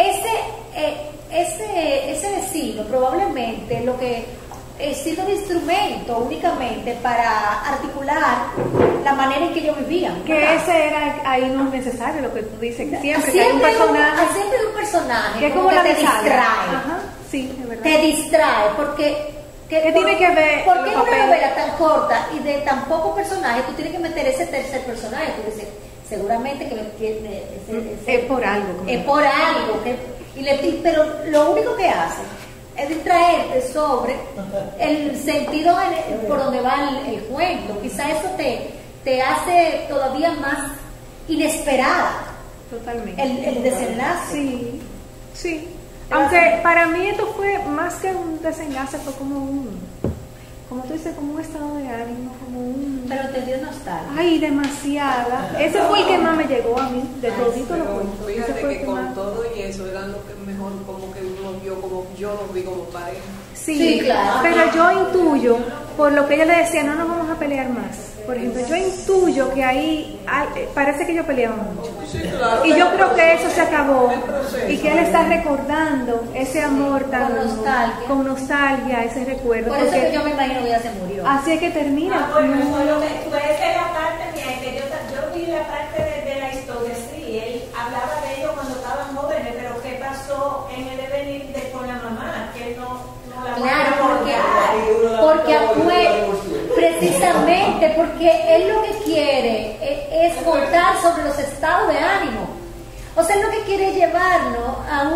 Speaker 2: ese vecino probablemente lo que sirve de instrumento únicamente para articular la manera en que ellos vivían.
Speaker 1: Que
Speaker 2: ¿verdad?
Speaker 1: ese era, ahí no es necesario lo que tú dices, que siempre que hay un
Speaker 2: Siempre
Speaker 1: personaje
Speaker 2: siempre hay un personaje
Speaker 1: que es
Speaker 2: como
Speaker 1: como la
Speaker 2: que te
Speaker 1: bisagra.
Speaker 2: distrae.
Speaker 1: Ajá, sí, de verdad.
Speaker 2: Te distrae porque
Speaker 1: ¿Qué tiene que ver
Speaker 2: ¿por
Speaker 1: los
Speaker 2: qué en una
Speaker 1: papeles?
Speaker 2: novela tan corta y de tan poco personaje tú tienes que meter ese tercer personaje? Tú dices, seguramente que
Speaker 1: Es por algo. como-
Speaker 2: es por algo pero lo único que hace es distraerte sobre el sentido por donde va el cuento. Quizá eso te hace todavía más inesperada
Speaker 1: Totalmente.
Speaker 2: el desenlace.
Speaker 1: Sí, sí. Aunque para mí esto fue más que un desenlace, fue como tú dices, como un estado de ánimo, como un...
Speaker 2: Pero te dio nostalgia.
Speaker 1: Ay, demasiada. Ese fue el que más me llegó a mí, de todito los cuentos. Ese
Speaker 5: Fíjate
Speaker 1: fue el
Speaker 5: que
Speaker 1: más-
Speaker 5: con todo y eso eran lo que mejor como que uno vio, como yo lo vi como pareja.
Speaker 1: Sí,
Speaker 2: claro.
Speaker 1: pero yo intuyo, por lo que ella le decía, no nos vamos a pelear más. Por ejemplo, yo intuyo que ahí parece que ellos peleaban mucho.
Speaker 5: Sí, claro.
Speaker 1: Y yo creo que eso se acabó
Speaker 5: El proceso.
Speaker 1: y que él está recordando ese amor tan
Speaker 2: Con nostalgia.
Speaker 1: con nostalgia, ese recuerdo.
Speaker 2: Por eso
Speaker 1: porque
Speaker 2: que yo me imagino que ella se murió.
Speaker 1: así es que termina.
Speaker 11: Bueno,
Speaker 1: No.
Speaker 11: eso es lo que esa es la parte mía, que yo vi la parte de la historia, sí, él hablaba de ellos cuando estaban jóvenes, pero ¿qué pasó en el devenir con la mamá? Que él no la
Speaker 2: Claro,
Speaker 11: recordar.
Speaker 2: porque precisamente porque él lo que quiere es contar sobre los estados de ánimo. O sea, él lo que quiere es llevarnos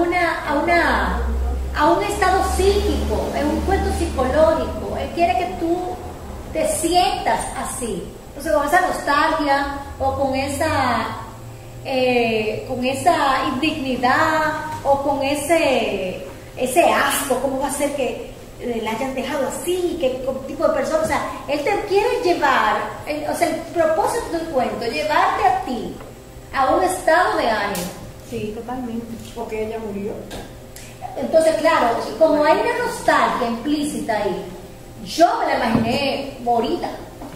Speaker 2: a un estado psíquico, en un cuento psicológico. Él quiere que tú te sientas así, o sea, con esa nostalgia o con esa indignidad o con ese asco. ¿Cómo va a ser que la hayan dejado así? ¿Qué tipo de persona? O sea, él te quiere llevar, o sea, el propósito del cuento es llevarte a ti a un estado de ánimo.
Speaker 1: Sí, totalmente.
Speaker 3: Porque ella murió.
Speaker 2: Entonces, claro, como hay una nostalgia implícita ahí, yo me la imaginé morita.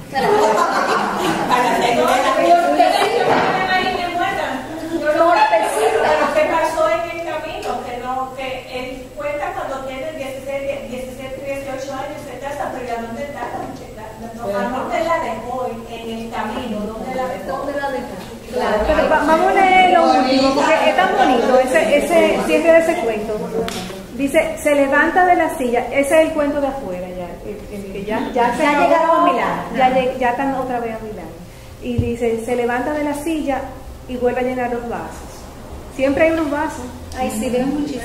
Speaker 11: Pero ¿qué pasó en el camino? Que él cuenta cuando tiene 17, 18 años, está, pero ya dónde está la muchacha. ¿Dónde la dejó en el camino? ¿Dónde la dejó?
Speaker 1: Claro, pero vamos a leer lo último, porque es tan bonito ese cierre de ese cuento. Dice, se levanta de la silla, ese es el cuento de afuera ya, que ya
Speaker 2: llegaron a Milán.
Speaker 1: Ya están otra vez a Milán. Y dice, se levanta de la silla y vuelve a llenar los vasos. Siempre hay unos vasos.
Speaker 2: Ay, sí, veo muchísimo.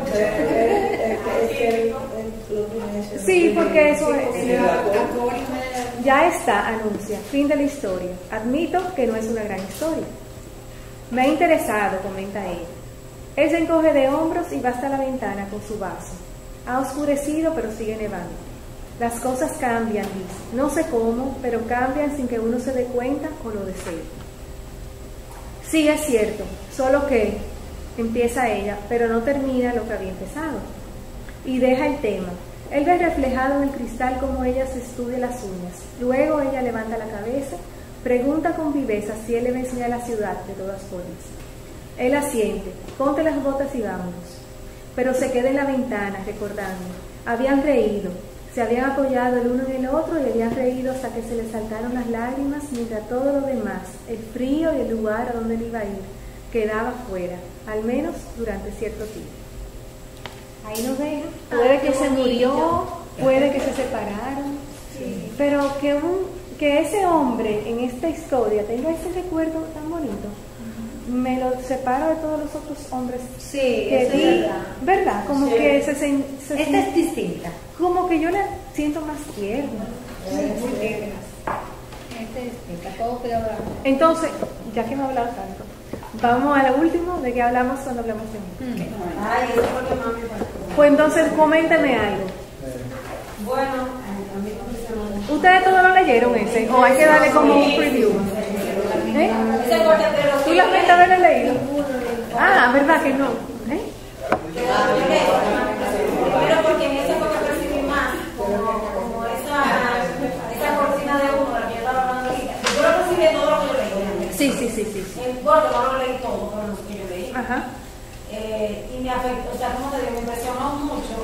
Speaker 1: Sí, porque eso es. Ya está, anuncia. Fin de la historia. Admito que no es una gran historia. Me ha interesado, comenta ella. Él se encoge de hombros y va hasta la ventana con su vaso. Ha oscurecido, pero sigue nevando. Las cosas cambian, dice. No sé cómo, pero cambian sin que uno se dé cuenta o lo desee. Sí, es cierto, solo que empieza ella, pero no termina lo que había empezado. Y deja el tema. Él ve reflejado en el cristal cómo ella se estudia las uñas. Luego ella levanta la cabeza, pregunta con viveza si él le va a enseñar la ciudad de todas formas. Él asiente, ponte las botas y vámonos. Pero se queda en la ventana recordando. Habían reído, se habían apoyado el uno en el otro y habían reído hasta que se le saltaron las lágrimas, mientras todo lo demás, el frío y el lugar a donde él iba a ir, quedaba fuera, al menos durante cierto tiempo. Ahí nos deja. Puede que se murió, puede que se separaron, pero que ese hombre en esta historia tenga ese recuerdo tan bonito, me lo separa de todos los otros hombres que vi, es ¿verdad? Como que esta
Speaker 2: es distinta.
Speaker 1: Como que yo la siento más tierna.
Speaker 2: Muy tierna. Esta es distinta, todo queda.
Speaker 1: Entonces, ya que me he hablado tanto, vamos a lo último de que hablamos cuando hablamos de mí.
Speaker 11: Ay, eso fue lo que más me faltó.
Speaker 1: Pues entonces, coméntame algo.
Speaker 11: Bueno, a mí no me.
Speaker 1: ¿Ustedes todos lo leyeron ese? ¿O hay que darle como un preview? ¿Eh? ¿Tú las ventas de haber leído? Ah, ¿verdad que no?
Speaker 11: Pero porque en ese fue que percibí más, como esa cortina de humo de la que yo estaba hablando ahorita. Yo lo percibí todo lo que yo leí.
Speaker 1: Sí.
Speaker 11: Bueno, no lo leí todo, pero lo que yo leí.
Speaker 1: Ajá.
Speaker 11: Y me afectó, o sea, como te digo, me impresionó mucho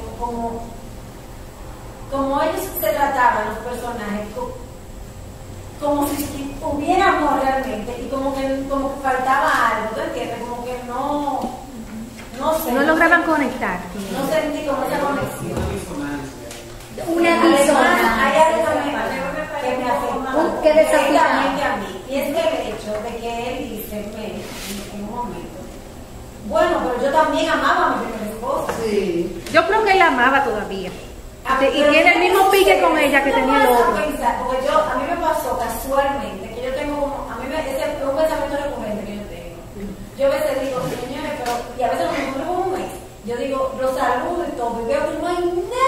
Speaker 11: como ellos se trataban, los personajes, como si hubiera amor realmente y como que faltaba algo, ¿tú entiendes? Como que no sé.
Speaker 1: No lograban conectar.
Speaker 11: No sentí como esa conexión.
Speaker 2: Una disonancia.
Speaker 11: Hay algo que me afectó.
Speaker 2: Que desafía.
Speaker 11: A mí. Y es que el hecho de que él dice, en un momento, bueno, pero yo también amaba a mi primera esposa.
Speaker 7: Sí.
Speaker 1: Yo creo que él la amaba todavía. Y tiene el mismo pique con ella que tenía el otro.
Speaker 11: Porque a mí me pasó casualmente que yo tengo como, ese es un pensamiento recurrente que yo tengo. Yo a veces digo, señores, pero, y a veces me encuentro como un mes, yo digo, los saludo y todo, y veo que no hay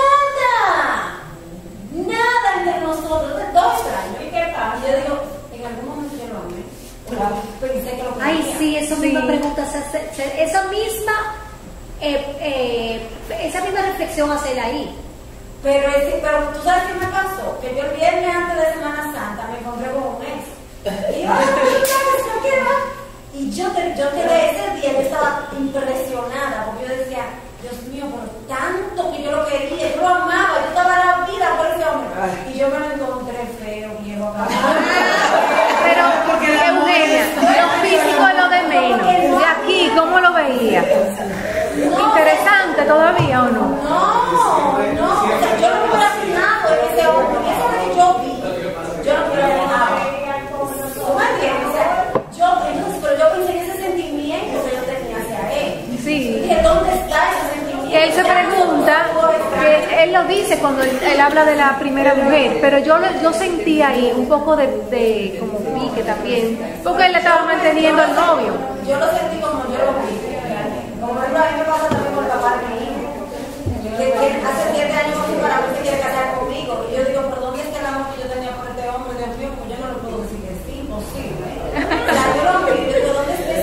Speaker 11: nada entre nosotros, es 2 años, ¿y qué pasa? Y yo digo, en algún momento yo lo amé. Pensé que lo quería.
Speaker 2: Ay, sí, eso misma pregunta, esa misma reflexión hacer ahí.
Speaker 11: Pero tú sabes qué me pasó, que yo el viernes antes de Semana Santa me encontré con un ex. Y yo quedé ese día, yo estaba impresionada, porque yo decía, Dios mío, pero tanto que yo lo quería, yo lo amaba, yo estaba a la vida por ese hombre. Y yo me lo encontré feo, viejo.
Speaker 1: Pero, Eugenia, lo físico es lo de menos. De aquí, ¿cómo lo veía? ¿Interesante todavía o no?
Speaker 11: No, o sea, yo no me hubiera asignado en ese hombre, eso es lo que yo vi. Yo no me hubiera asignado. ¿Tú me entiendes? O sea, pero yo pensé en ese sentimiento que yo tenía hacia él.
Speaker 1: Sí.
Speaker 11: Dije, ¿dónde está ese sentimiento?
Speaker 1: Que él se pregunta, que él lo dice cuando él habla de la primera mujer, pero yo sentí ahí un poco de como pique también, porque él le estaba manteniendo al novio.
Speaker 11: Yo lo sentí como yo lo vi. Como a mí me pasa también con el papá de mi hijo. Que hace 7 años para ver si quiere casar conmigo. Y yo digo, ¿por dónde es que el amor que yo tenía por este hombre? Dios mío, pues yo no le puedo decir que es imposible. O sea, yo lo vi, yo digo, ¿dónde está ese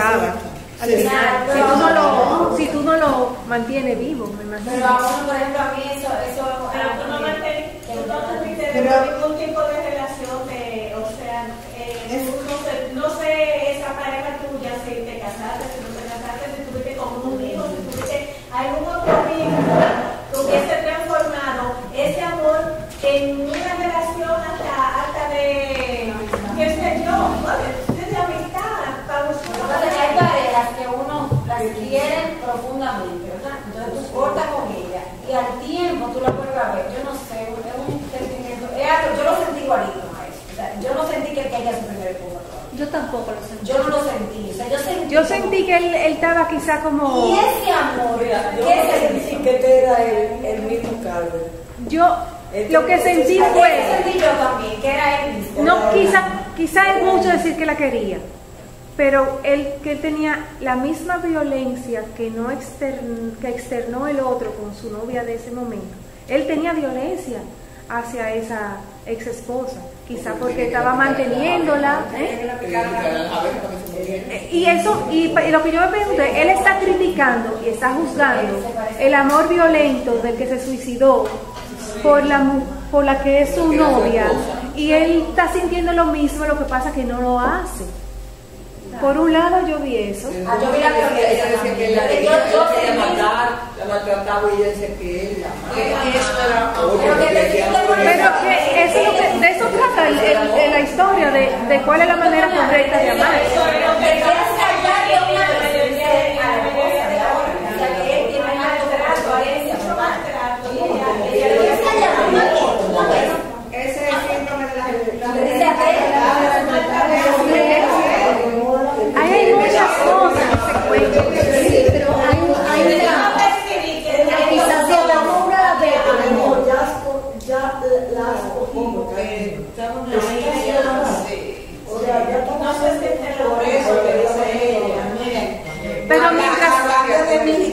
Speaker 1: acaba. Al final, si tú no lo mantienes vivo, me imagino.
Speaker 9: Pero a uno, por ejemplo, a mí eso
Speaker 11: Pero tú no tuviste ningún tipo de relación, o sea, no sé, esa pareja tuya, si te casaste, si no te casaste, si tuviste con un hijo, si tuviste algún otro vínculo que hubiese transformado ese amor en una relación hasta de, qué sé yo, de amistad, para buscar.
Speaker 9: Hay parejas que uno las quiere profundamente, ¿verdad? Entonces tú cortas con ella y al tiempo tú la vuelves a ver. Yo no sé, es un sentimiento, es algo, yo lo sentí igualito a eso. O sea, yo no sentí que ella se perdiera el público.
Speaker 1: Yo tampoco lo sentí.
Speaker 9: Yo no lo sentí. O sea,
Speaker 1: yo sentí que él estaba quizá como...
Speaker 9: Y ese amor,
Speaker 12: Yo sentí que este era el mismo Carmen.
Speaker 1: Lo que sentí fue...
Speaker 9: sentí yo también, que era él mismo.
Speaker 1: No, quizá es mucho decir que la quería, pero que él tenía la misma violencia que externó el otro con su novia de ese momento. Él tenía violencia hacia esa ex esposa, quizá porque estaba manteniéndola. Y lo que yo me pregunté, él está criticando y está juzgando el amor violento del que se suicidó por la que es su novia, y él está sintiendo lo mismo, lo que pasa que no lo hace. Por un lado yo vi eso.
Speaker 9: Yo vi la violencia.
Speaker 10: Ella decía que la quería matar, la maltrataba y ella decía que él la amaba.
Speaker 1: Pero que eso es lo que, de eso trata la historia, de cuál es la manera correcta de amar.
Speaker 3: Ese es el síndrome de la
Speaker 1: Hay muchas cosas que se cuentan.
Speaker 2: Sí, pero hay una... Quizás si el amor la ve, a lo mejor ya la has cogido. O sea, ya
Speaker 11: No sé si es por eso que dice ella. Miren,
Speaker 1: Pero mientras...
Speaker 11: hablando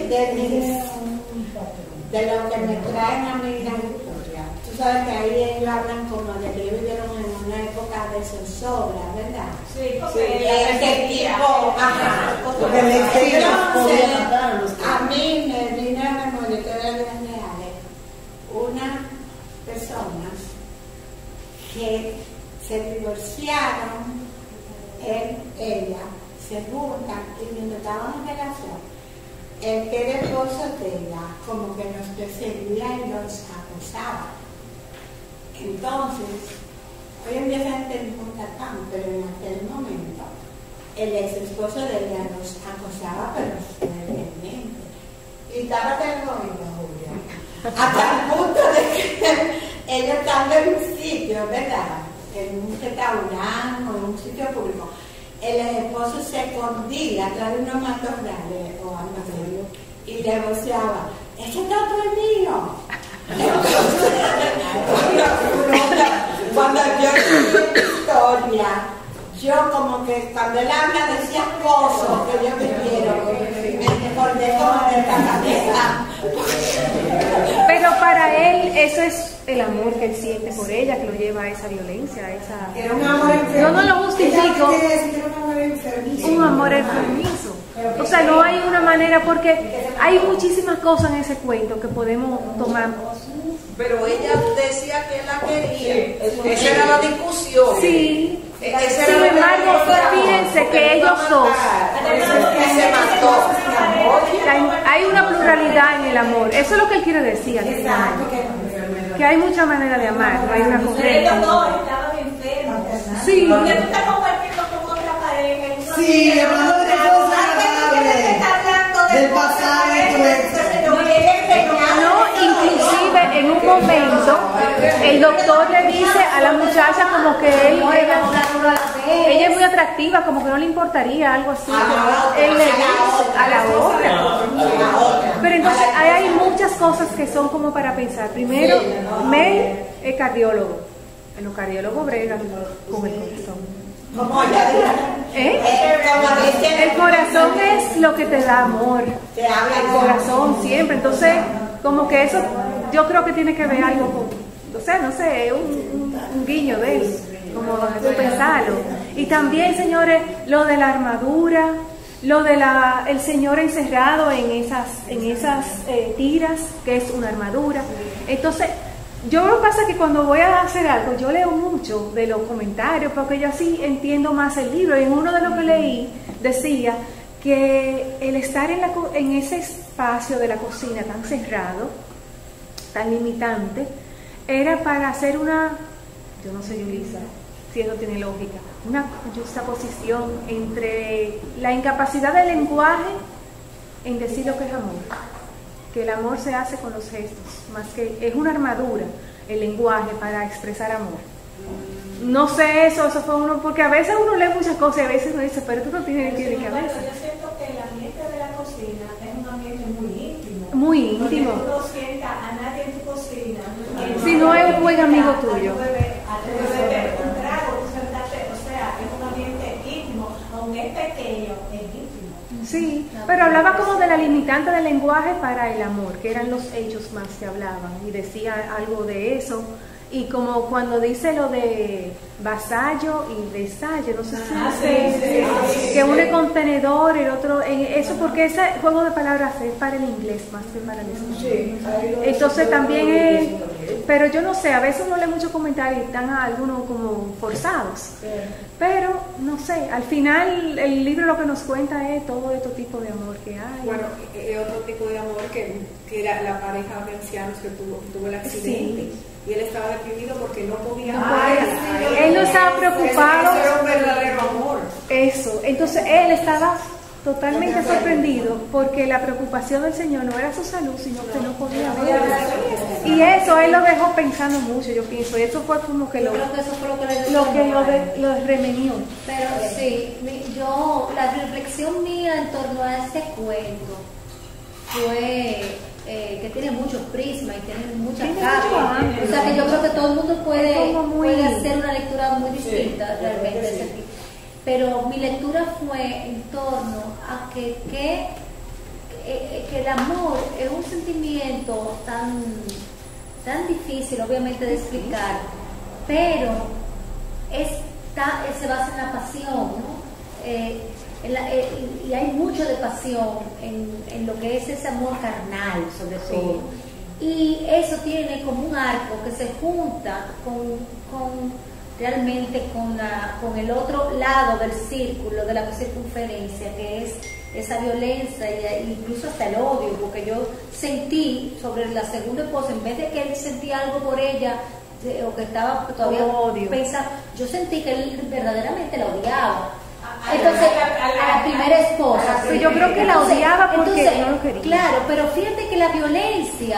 Speaker 11: de lo que me traen a mí la historia. Tú sabes que ahí ellos hablan como de que vivieron en una época de zozobra, ¿verdad?
Speaker 6: Sí,
Speaker 11: Ese tipo, ajá.
Speaker 7: Porque le podía matar a los que...
Speaker 11: A mí me vino a la memoria, que era de reales, unas personas que se divorciaron, ella, se juntan y mientras estaban en relación, el que era esposo de ella como que los perseguía y los acusaba. Entonces, hoy en día la gente no importa tanto, pero en aquel momento el ex esposo de ella los acosaba, pero suavemente. Y estaba terrible, Julia. Hasta el punto de que ella estaba en un sitio, ¿verdad? En un restaurante o en un sitio público. El esposo se escondía atrás de unos matorrales o algo así y le voceaba: ¡ese tato es mío! Cuando yo vi historia, yo como que cuando él habla de esas cosas que yo vivieron, me acordé como de esta cabeza.
Speaker 1: Pero para él eso es el amor que él siente por ella, que lo lleva a esa violencia, a esa...
Speaker 3: Era un amor enfermizo.
Speaker 1: Yo no lo justifico.
Speaker 3: Era un amor enfermizo.
Speaker 1: Un amor enfermizo. O sea, no hay una manera, porque hay muchísimas cosas en ese cuento que podemos tomar.
Speaker 5: Pero ella decía que él la quería. Esa era la discusión.
Speaker 1: Sí.
Speaker 5: Esa
Speaker 1: Sin
Speaker 5: era
Speaker 1: embargo, fíjense que ellos dos,
Speaker 5: se mató.
Speaker 1: hay una pluralidad en el amor. Eso es lo que él quiere decir. Que hay muchas maneras de amar, no hay una
Speaker 11: Ellos
Speaker 1: correcta.
Speaker 11: dos estaban enfermos.
Speaker 1: Sí.
Speaker 11: Porque tú estás compartiendo con otra pareja. y no
Speaker 7: Sí,
Speaker 11: tienes
Speaker 7: hablando de
Speaker 11: nada.
Speaker 7: cosas
Speaker 11: Alguien tiene que estar hablando de
Speaker 7: del
Speaker 11: cosas
Speaker 7: pasado de tu ex.
Speaker 11: entonces, lo que ella enseñaba.
Speaker 1: No, inclusive en un momento el doctor le dice a la muchacha como que ella es muy atractiva, como que no le importaría algo así. Él le dice a la otra. Pero entonces ahí hay muchas cosas que son como para pensar. Primero, Mel es cardiólogo. En los cardiólogos bregan con el corazón.
Speaker 11: Como ella
Speaker 1: ¿Eh?
Speaker 11: como dicen,
Speaker 1: El corazón es lo que te da amor.
Speaker 11: te habla
Speaker 1: El corazón siempre. Entonces, como que eso, yo creo que tiene que ver algo con, o sea, no sé, un guiño de eso, como de pensarlo. Y también, señores, lo de la armadura, lo de el Señor encerrado en esas tiras, que es una armadura. Entonces, yo lo que pasa es que cuando voy a hacer algo, yo leo mucho de los comentarios, porque yo así entiendo más el libro. Y en uno de los que leí decía que el estar en ese espacio de la cocina tan cerrado, tan limitante, era para hacer yo no sé, Yulisa, si eso tiene lógica, una juxtaposición entre la incapacidad del lenguaje en decir lo que es amor, que el amor se hace con los gestos, más que es una armadura el lenguaje para expresar amor. No sé, eso fue uno, porque a veces uno lee muchas cosas y a veces uno dice, pero tú no tienes ni pie ni cabeza.
Speaker 11: Yo siento que el ambiente de la cocina es un ambiente muy íntimo.
Speaker 1: Muy íntimo.
Speaker 11: Porque tú no sientas a nadie en tu cocina.
Speaker 1: Si no es un buen amigo tuyo.
Speaker 11: A tu bebé un trago, tú sentaste, o sea, es un ambiente íntimo, aunque es pequeño, es íntimo.
Speaker 1: Sí, pero hablaba como de la limitante del lenguaje para el amor, que eran los hechos más que hablaban, y decía algo de eso. Y como cuando dice lo de vasallo y desallo, no sé si que une contenedor, el otro, eso porque ese juego de palabras es para el inglés más que para el español. Entonces también es, pero yo no sé, a veces uno lee muchos comentarios y están algunos como forzados. Pero no sé, al final el libro lo que nos cuenta es todo este tipo de amor que hay.
Speaker 3: Bueno, otro tipo de amor que era la pareja de ancianos que tuvo el accidente. Sí. Y él estaba deprimido porque no podía.
Speaker 1: Él no estaba preocupado.
Speaker 3: Eso era un verdadero amor.
Speaker 1: Eso. Entonces él estaba totalmente sorprendido porque la preocupación del Señor no era su salud, sino que no podía ver. Y eso él lo dejó pensando mucho, yo pienso. Y eso fue como que lo remenió.
Speaker 2: Pero sí, la reflexión mía en torno a este cuento fue que tiene muchos prismas y tiene muchas capas. O sea que yo creo que todo el mundo puede hacer una lectura muy distinta realmente de ese tipo. Pero mi lectura fue en torno a que el amor es un sentimiento tan difícil obviamente de explicar, pero se basa en la pasión, ¿no? Y hay mucho de pasión en lo que es ese amor carnal, sobre todo. Y eso tiene como un arco que se junta realmente con el otro lado del círculo, de la circunferencia, que es esa violencia e incluso hasta el odio, porque yo sentí sobre la segunda esposa, en vez de que él sentía algo por ella, o que estaba todavía pensando, yo sentí que él verdaderamente la odiaba. Entonces, a la primera esposa.
Speaker 1: Sí, yo creo que la odiaba porque no lo quería.
Speaker 2: Claro, pero fíjate que la violencia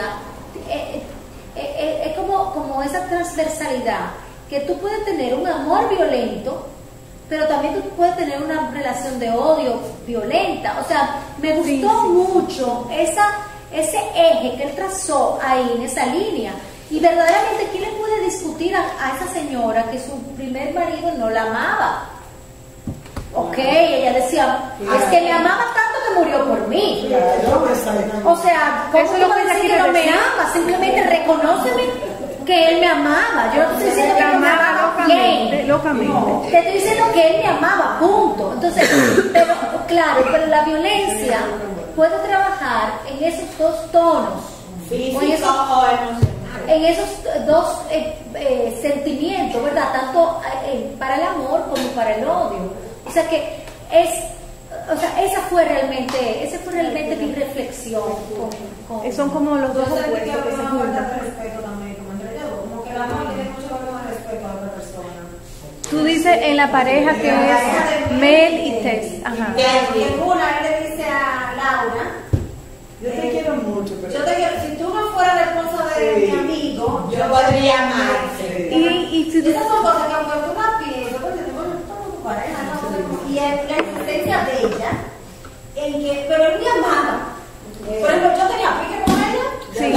Speaker 2: es como esa transversalidad, que tú puedes tener un amor violento, pero también tú puedes tener una relación de odio violenta. O sea, me gustó mucho ese eje que él trazó ahí en esa línea. Y verdaderamente, ¿quién le puede discutir a esa señora que su primer marido no la amaba? Ok, ella decía, es que me amaba tanto que murió por mí. O sea, ¿cómo tú vas a decir que no me ama? Simplemente reconóceme que él me amaba. Yo no estoy diciendo que no me amaba bien.
Speaker 1: Locamente.
Speaker 2: Te estoy diciendo que él me amaba, punto. Entonces, pero la violencia puede trabajar en esos dos tonos.
Speaker 11: Físico o emocional.
Speaker 2: En esos dos sentimientos, ¿verdad? Tanto para el amor como para el odio. O sea que esa fue realmente mi reflexión.
Speaker 1: Son como los dos opuestos
Speaker 11: que se juntan. Respeto también, como que el amor tiene mucho que ver con el respeto a la otra persona.
Speaker 1: Tú dices en la pareja que es Mel y Tess. Ajá.
Speaker 11: En una, él le dice a Laura,
Speaker 4: yo te quiero mucho, pero
Speaker 11: yo te quiero, si tú no fueras la esposa de mi amigo, yo podría amarte.
Speaker 1: Y si
Speaker 11: esas son cosas que aunque tú no piensas, porque tenemos tu pareja, ¿no? Y en la existencia de ella, pero él me amaba. Por ejemplo, yo tenía pique con ella.
Speaker 1: Sí.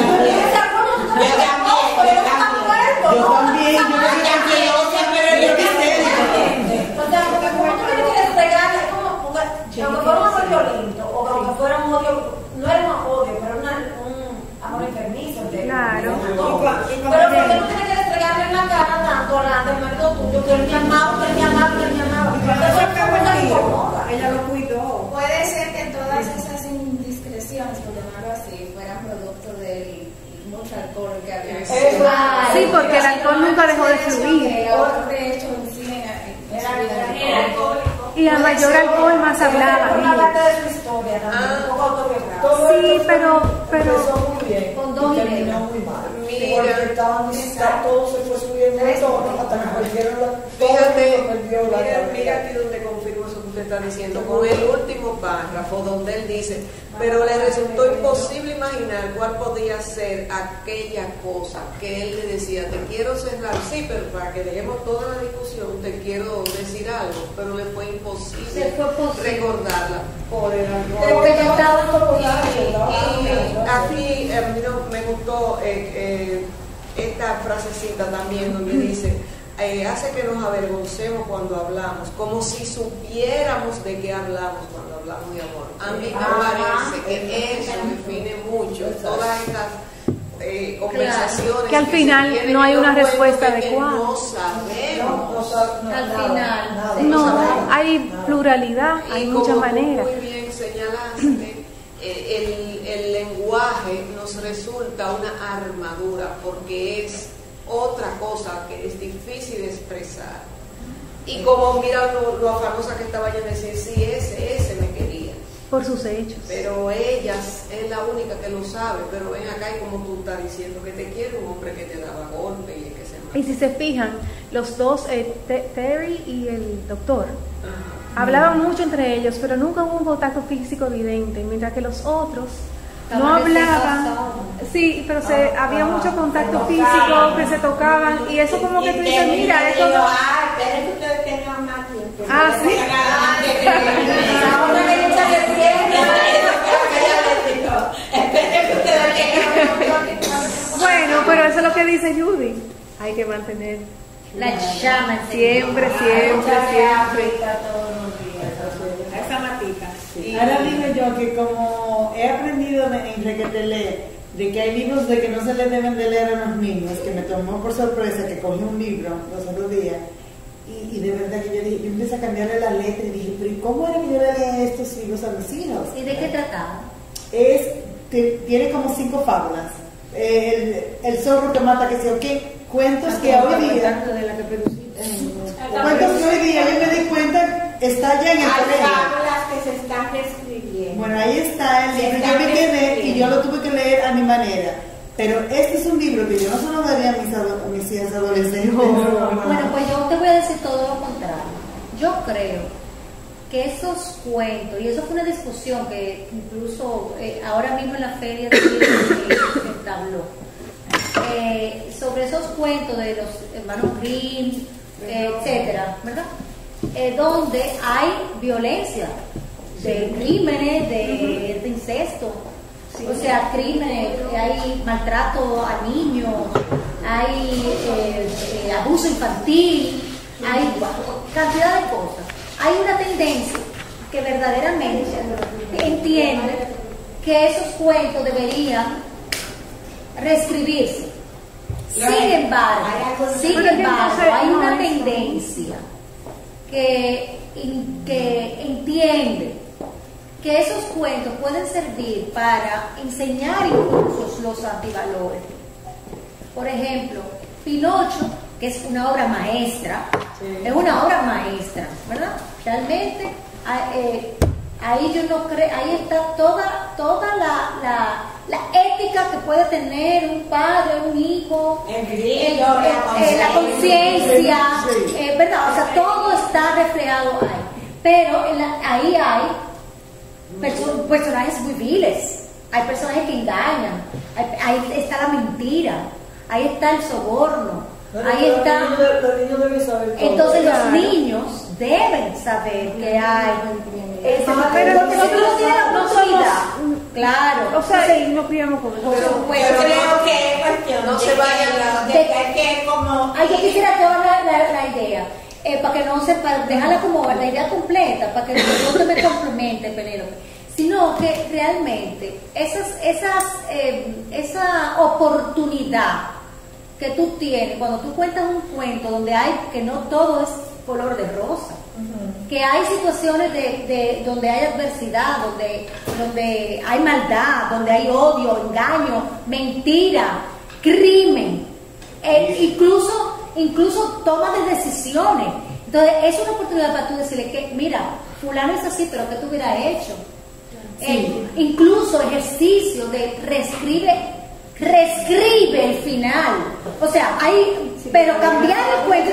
Speaker 7: Yo también.
Speaker 11: O sea, porque como tú tienes que entregarle, aunque fuera un amor violento, o aunque fuera un odio, no era un odio, pero un amor enfermizo.
Speaker 1: Claro.
Speaker 11: Pero ¿por qué no tienes que entregarle en la cara tanto a la del marido tuyo que él me amaba, que él me amaba, que él me amaba?
Speaker 3: Ella lo cuidó.
Speaker 11: Puede
Speaker 13: ser que todas esas indiscreciones, por llamarlo así, fueran producto del mucho alcohol que había.
Speaker 1: Sí, porque el alcohol nunca dejó de fluir.
Speaker 13: De hecho, en sí, era alcohólico.
Speaker 1: Y a mayor alcohol más hablaba.
Speaker 11: Una parte de su historia también, un poco autobiográfica.
Speaker 1: Sí, pero
Speaker 4: empezó muy bien,
Speaker 2: con 2 y
Speaker 4: terminó muy mal.
Speaker 5: Mira,
Speaker 4: porque todo se fue subiendo de tono hasta que perdieron
Speaker 5: mira aquí donde confirmo eso que usted está diciendo, con el último párrafo donde él dice, pero le resultó imposible imaginar cuál podía ser aquella cosa que él le decía, te quiero cerrar, sí, pero para que dejemos toda la discusión, te quiero decir algo, pero le fue imposible recordarla por el alcohol.
Speaker 2: Porque ya estaba popular.
Speaker 5: Y aquí me gustó esta frasecita también donde dice, hace que nos avergoncemos cuando hablamos, como si supiéramos de qué hablamos cuando hablamos de amor. A mí me parece que eso define mucho todas estas conversaciones.
Speaker 1: Que al final no hay una respuesta adecuada.
Speaker 5: No sabemos.
Speaker 2: Al final.
Speaker 1: No, hay pluralidad, hay muchas maneras.
Speaker 5: Muy bien señalaste, el lenguaje nos resulta una armadura porque es otra cosa que es difícil de expresar. Y como mira lo afanosa que estaba yo de decir, sí, ese me quería.
Speaker 1: Por sus hechos.
Speaker 5: Pero ellas es la única que lo sabe. Pero ven acá y como tú estás diciendo que te quiere un hombre que te daba golpe y que se mató.
Speaker 1: Y si se fijan, los dos, Terry y el doctor, hablaban mucho entre ellos, pero nunca hubo un contacto físico evidente, mientras que los otros no hablaban. Sí, pero había mucho contacto físico, que se tocaban, y eso como que tú dices, mira, esto no...
Speaker 11: pero es que ustedes tenían más tiempo.
Speaker 1: Sí. Bueno, pero eso es lo que dice Judy. Hay que mantener
Speaker 2: la llama
Speaker 1: siempre.
Speaker 3: Esa matita.
Speaker 7: Ahora digo yo que como he aprendido en Requetele de que hay libros de que no se les deben de leer a los niños, que me tomó por sorpresa que cogí un libro los otros días y de verdad que yo empecé a cambiarle la letra y dije, pero ¿y cómo era que yo le leía estos libros a mis hijos?
Speaker 2: ¿Y de qué trataba?
Speaker 7: Tiene como 5 fábulas. El zorro que mata, que sé yo qué, cuentos que hoy día yo me di cuenta está ya en el colegio.
Speaker 11: Fábulas que se están reescribiendo.
Speaker 7: Bueno, ahí está el libro, yo me quedé y yo lo tuve que leer a mi manera. Pero este es un libro que yo no se lo daría a mis hijas adolescentes.
Speaker 2: Bueno, pues yo te voy a decir todo lo contrario. Yo creo que esos cuentos, y eso fue una discusión que incluso ahora mismo en la feria de se entabló, sobre esos cuentos de los hermanos Grimm, etcétera, ¿verdad? Donde hay violencia, de crímenes, de incesto, o sea, crímenes, hay maltrato a niños, hay abuso infantil, hay cantidad de cosas. Hay una tendencia que verdaderamente entiende que esos cuentos deberían reescribirse. Sin embargo, hay una tendencia que entiende que esos cuentos pueden servir para enseñar incluso los antivalores. Por ejemplo, Pinocho, que es una obra maestra, es una obra maestra, ¿verdad? Realmente, ahí yo no creo, ahí está toda la ética que puede tener un padre, un hijo, la conciencia, ¿verdad? O sea, todo está reflejado ahí. Pero ahí hay personajes muy viles, hay personajes que engañan, ahí está la mentira, ahí está el soborno, ahí está.
Speaker 4: Los niños deben saber todo.
Speaker 2: Entonces los niños deben saber que hay. Pero porque nosotros no tienen la oportunidad. Claro.
Speaker 1: O sea, y no criamos con eso.
Speaker 11: Pero creo que es cuestión
Speaker 5: no se vayan
Speaker 11: de que como.
Speaker 2: Ay, yo quisiera toda la idea. Para que no para dejarla como la idea completa, para que no se me complemente, Penélope, sino que realmente esa oportunidad que tú tienes cuando tú cuentas un cuento donde hay que no todo es color de rosa, que hay situaciones donde hay adversidad, donde hay maldad, donde hay odio, engaño, mentira, crimen, incluso toma de decisiones. Entonces es una oportunidad para tú decirle que mira, fulano es así, pero ¿qué tú hubieras hecho? Incluso ejercicio de reescribe el final. O sea, pero cambiar el cuento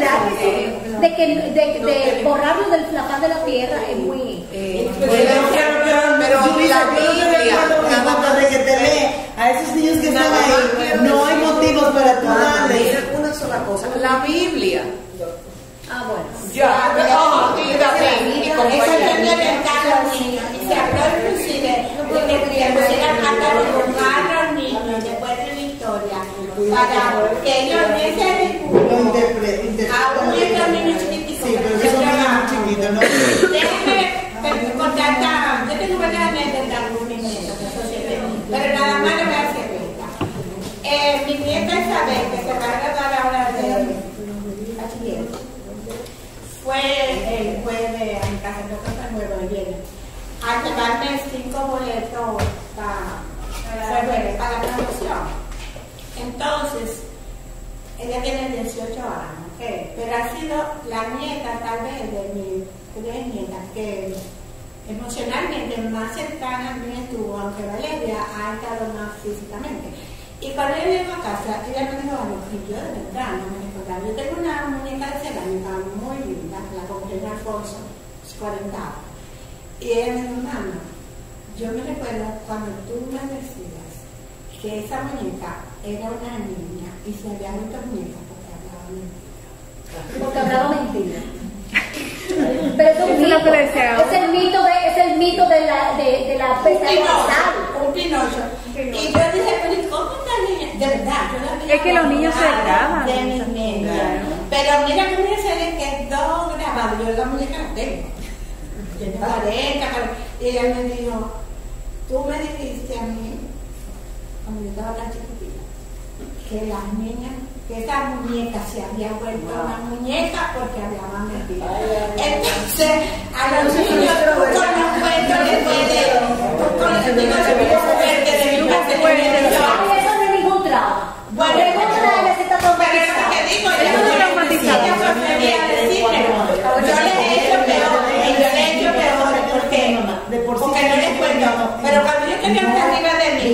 Speaker 2: de borrarlo de la faz de la tierra es muy...
Speaker 7: pero la Biblia, que te lee a esos niños que están ahí, no hay motivos para tú darle
Speaker 5: una sola cosa. La Biblia.
Speaker 2: Bueno.
Speaker 11: Esa niña le encanta a los niños. Y se habló inclusive de que pusieran hasta dibujar a los niños después de la historia para que ellos lo interpreten a un niño chiquitico.
Speaker 7: Sí, pero son niños chiquitos, ¿no?
Speaker 11: Déjeme contar, yo tengo varias anécdotas de algunos nietos, pero nada más le voy a hacer esta. Mi nieta Isabel, que se va a graduar ahora de bachiller, fue el jueves a mi casa de Casa Nueva de Viena a llevarme 5 boletos para la promoción. Entonces, ella tiene 18 años, pero ha sido la nieta tal vez de mis 3 nietas que emocionalmente más cercana a mí estuvo, aunque Valeria ha estado más físicamente. Y cuando ella llegó a casa, ella me dijo algo que yo de verdad no me recordaba. Yo tengo una muñeca de cerámica muy linda, la compré en Alfonso, 40 años. Y ella me dijo, mamá, yo me recuerdo cuando tú me decías que esa muñeca era una niña y se había vuelto muñeca porque hablaba mentira.
Speaker 2: Porque hablaba mentira. Pero es el mito de la
Speaker 11: un Pinocho. Y yo dije, pero ¿cómo esta niña? De verdad, yo la vi.
Speaker 1: Es que los niños se graban.
Speaker 11: De mis niños. Pero mira que me se le quedó grabado. Yo la muñeca la tengo. Tiene 40. Y ella me dijo, tú me dijiste a mí, cuando yo estaba tan chiquitita, que las niñas, que esa muñeca se había vuelto una muñeca porque hablaba mentira. Entonces, a los niños con los cuentos les puede, con los niños se puede fuerte de mi parte de
Speaker 2: eso no es ningún trauma.
Speaker 11: Bueno,
Speaker 2: se está traumatizada.
Speaker 11: Pero que digo, yo prefería decirle, yo le he hecho peor, y yo le he hecho peor, porque no les cuento. Pero cuando yo tenía arriba de mí,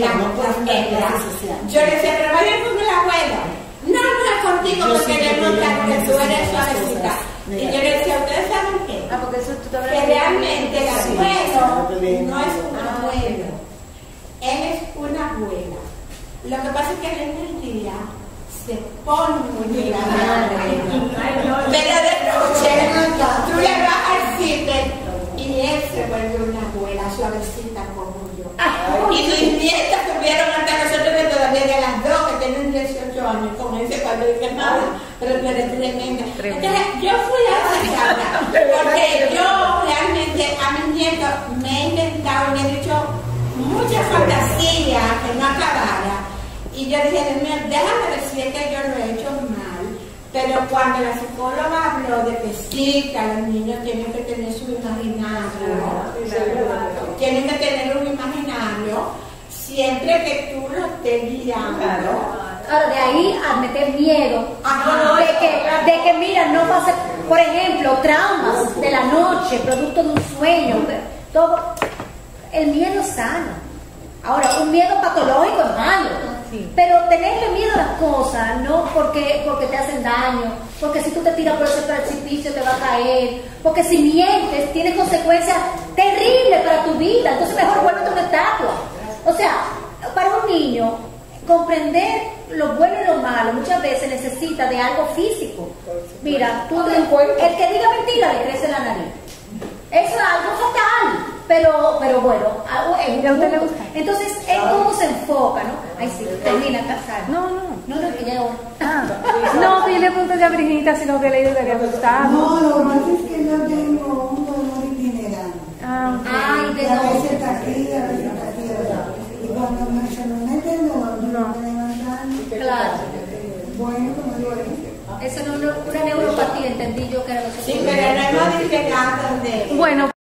Speaker 11: yo le decía, pero vaya con la abuela. No es contigo porque le notan que tú eres suavecita. Y yo le decía, ¿ustedes saben qué? Que realmente el abuelo no es un abuelo, él es una abuela. Lo que pasa es que él en el día se pone muy bien la madre, pero de noche tú le vas al cine y él se vuelve una abuela suavecita como yo. Y mis nietas tuvieron hasta nosotros de todavía de las 2 que tienen 18 años, como dice cuando dice mamá, pero tú eres tremenda. Entonces yo fui a esa casa porque yo realmente a mis nietos me he inventado y me he dicho muchas fantasías que no acabara. Y yo dije, Dios mío, déjame decir que yo lo he hecho mal. Pero cuando la psicóloga habló de que sí, que los niños tienen que tener su imaginario, tienen que tener un imaginario, siempre que tú lo estés guiando.
Speaker 2: Ahora, de ahí a meter miedo, de que mira, no pasa, por ejemplo, traumas de la noche, producto de un sueño, todo, el miedo es sano. Ahora, un miedo patológico es malo, pero tenerle miedo a las cosas, no porque te hacen daño, porque si tú te tiras por ese precipicio te va a caer, porque si mientes tiene consecuencias terribles para tu vida, entonces mejor vuélvete una estatua. O sea, para un niño, comprender lo bueno y lo malo muchas veces necesita de algo físico. Mira, el que diga mentira le crece la nariz. Eso es algo fatal. Pero bueno, es un punto. Entonces, es cómo se enfoca, ¿no? Ahí sí, termina casar.
Speaker 1: No,
Speaker 2: que ya
Speaker 1: no, yo le pregunto ya a Virginita si lo que leí le había gustado.
Speaker 14: No, lo que pasa es que yo tengo un dolor itinerante.
Speaker 2: Ay,
Speaker 14: a veces está aquí, a veces está aquí, y cuando se me mete el dolor, no me puedo levantar.
Speaker 2: Claro.
Speaker 14: Bueno, como digo,
Speaker 2: Eso no es una neuropatía, entendí yo que era lo que
Speaker 11: Sí, pero no hemos dicho nada de...
Speaker 1: Bueno,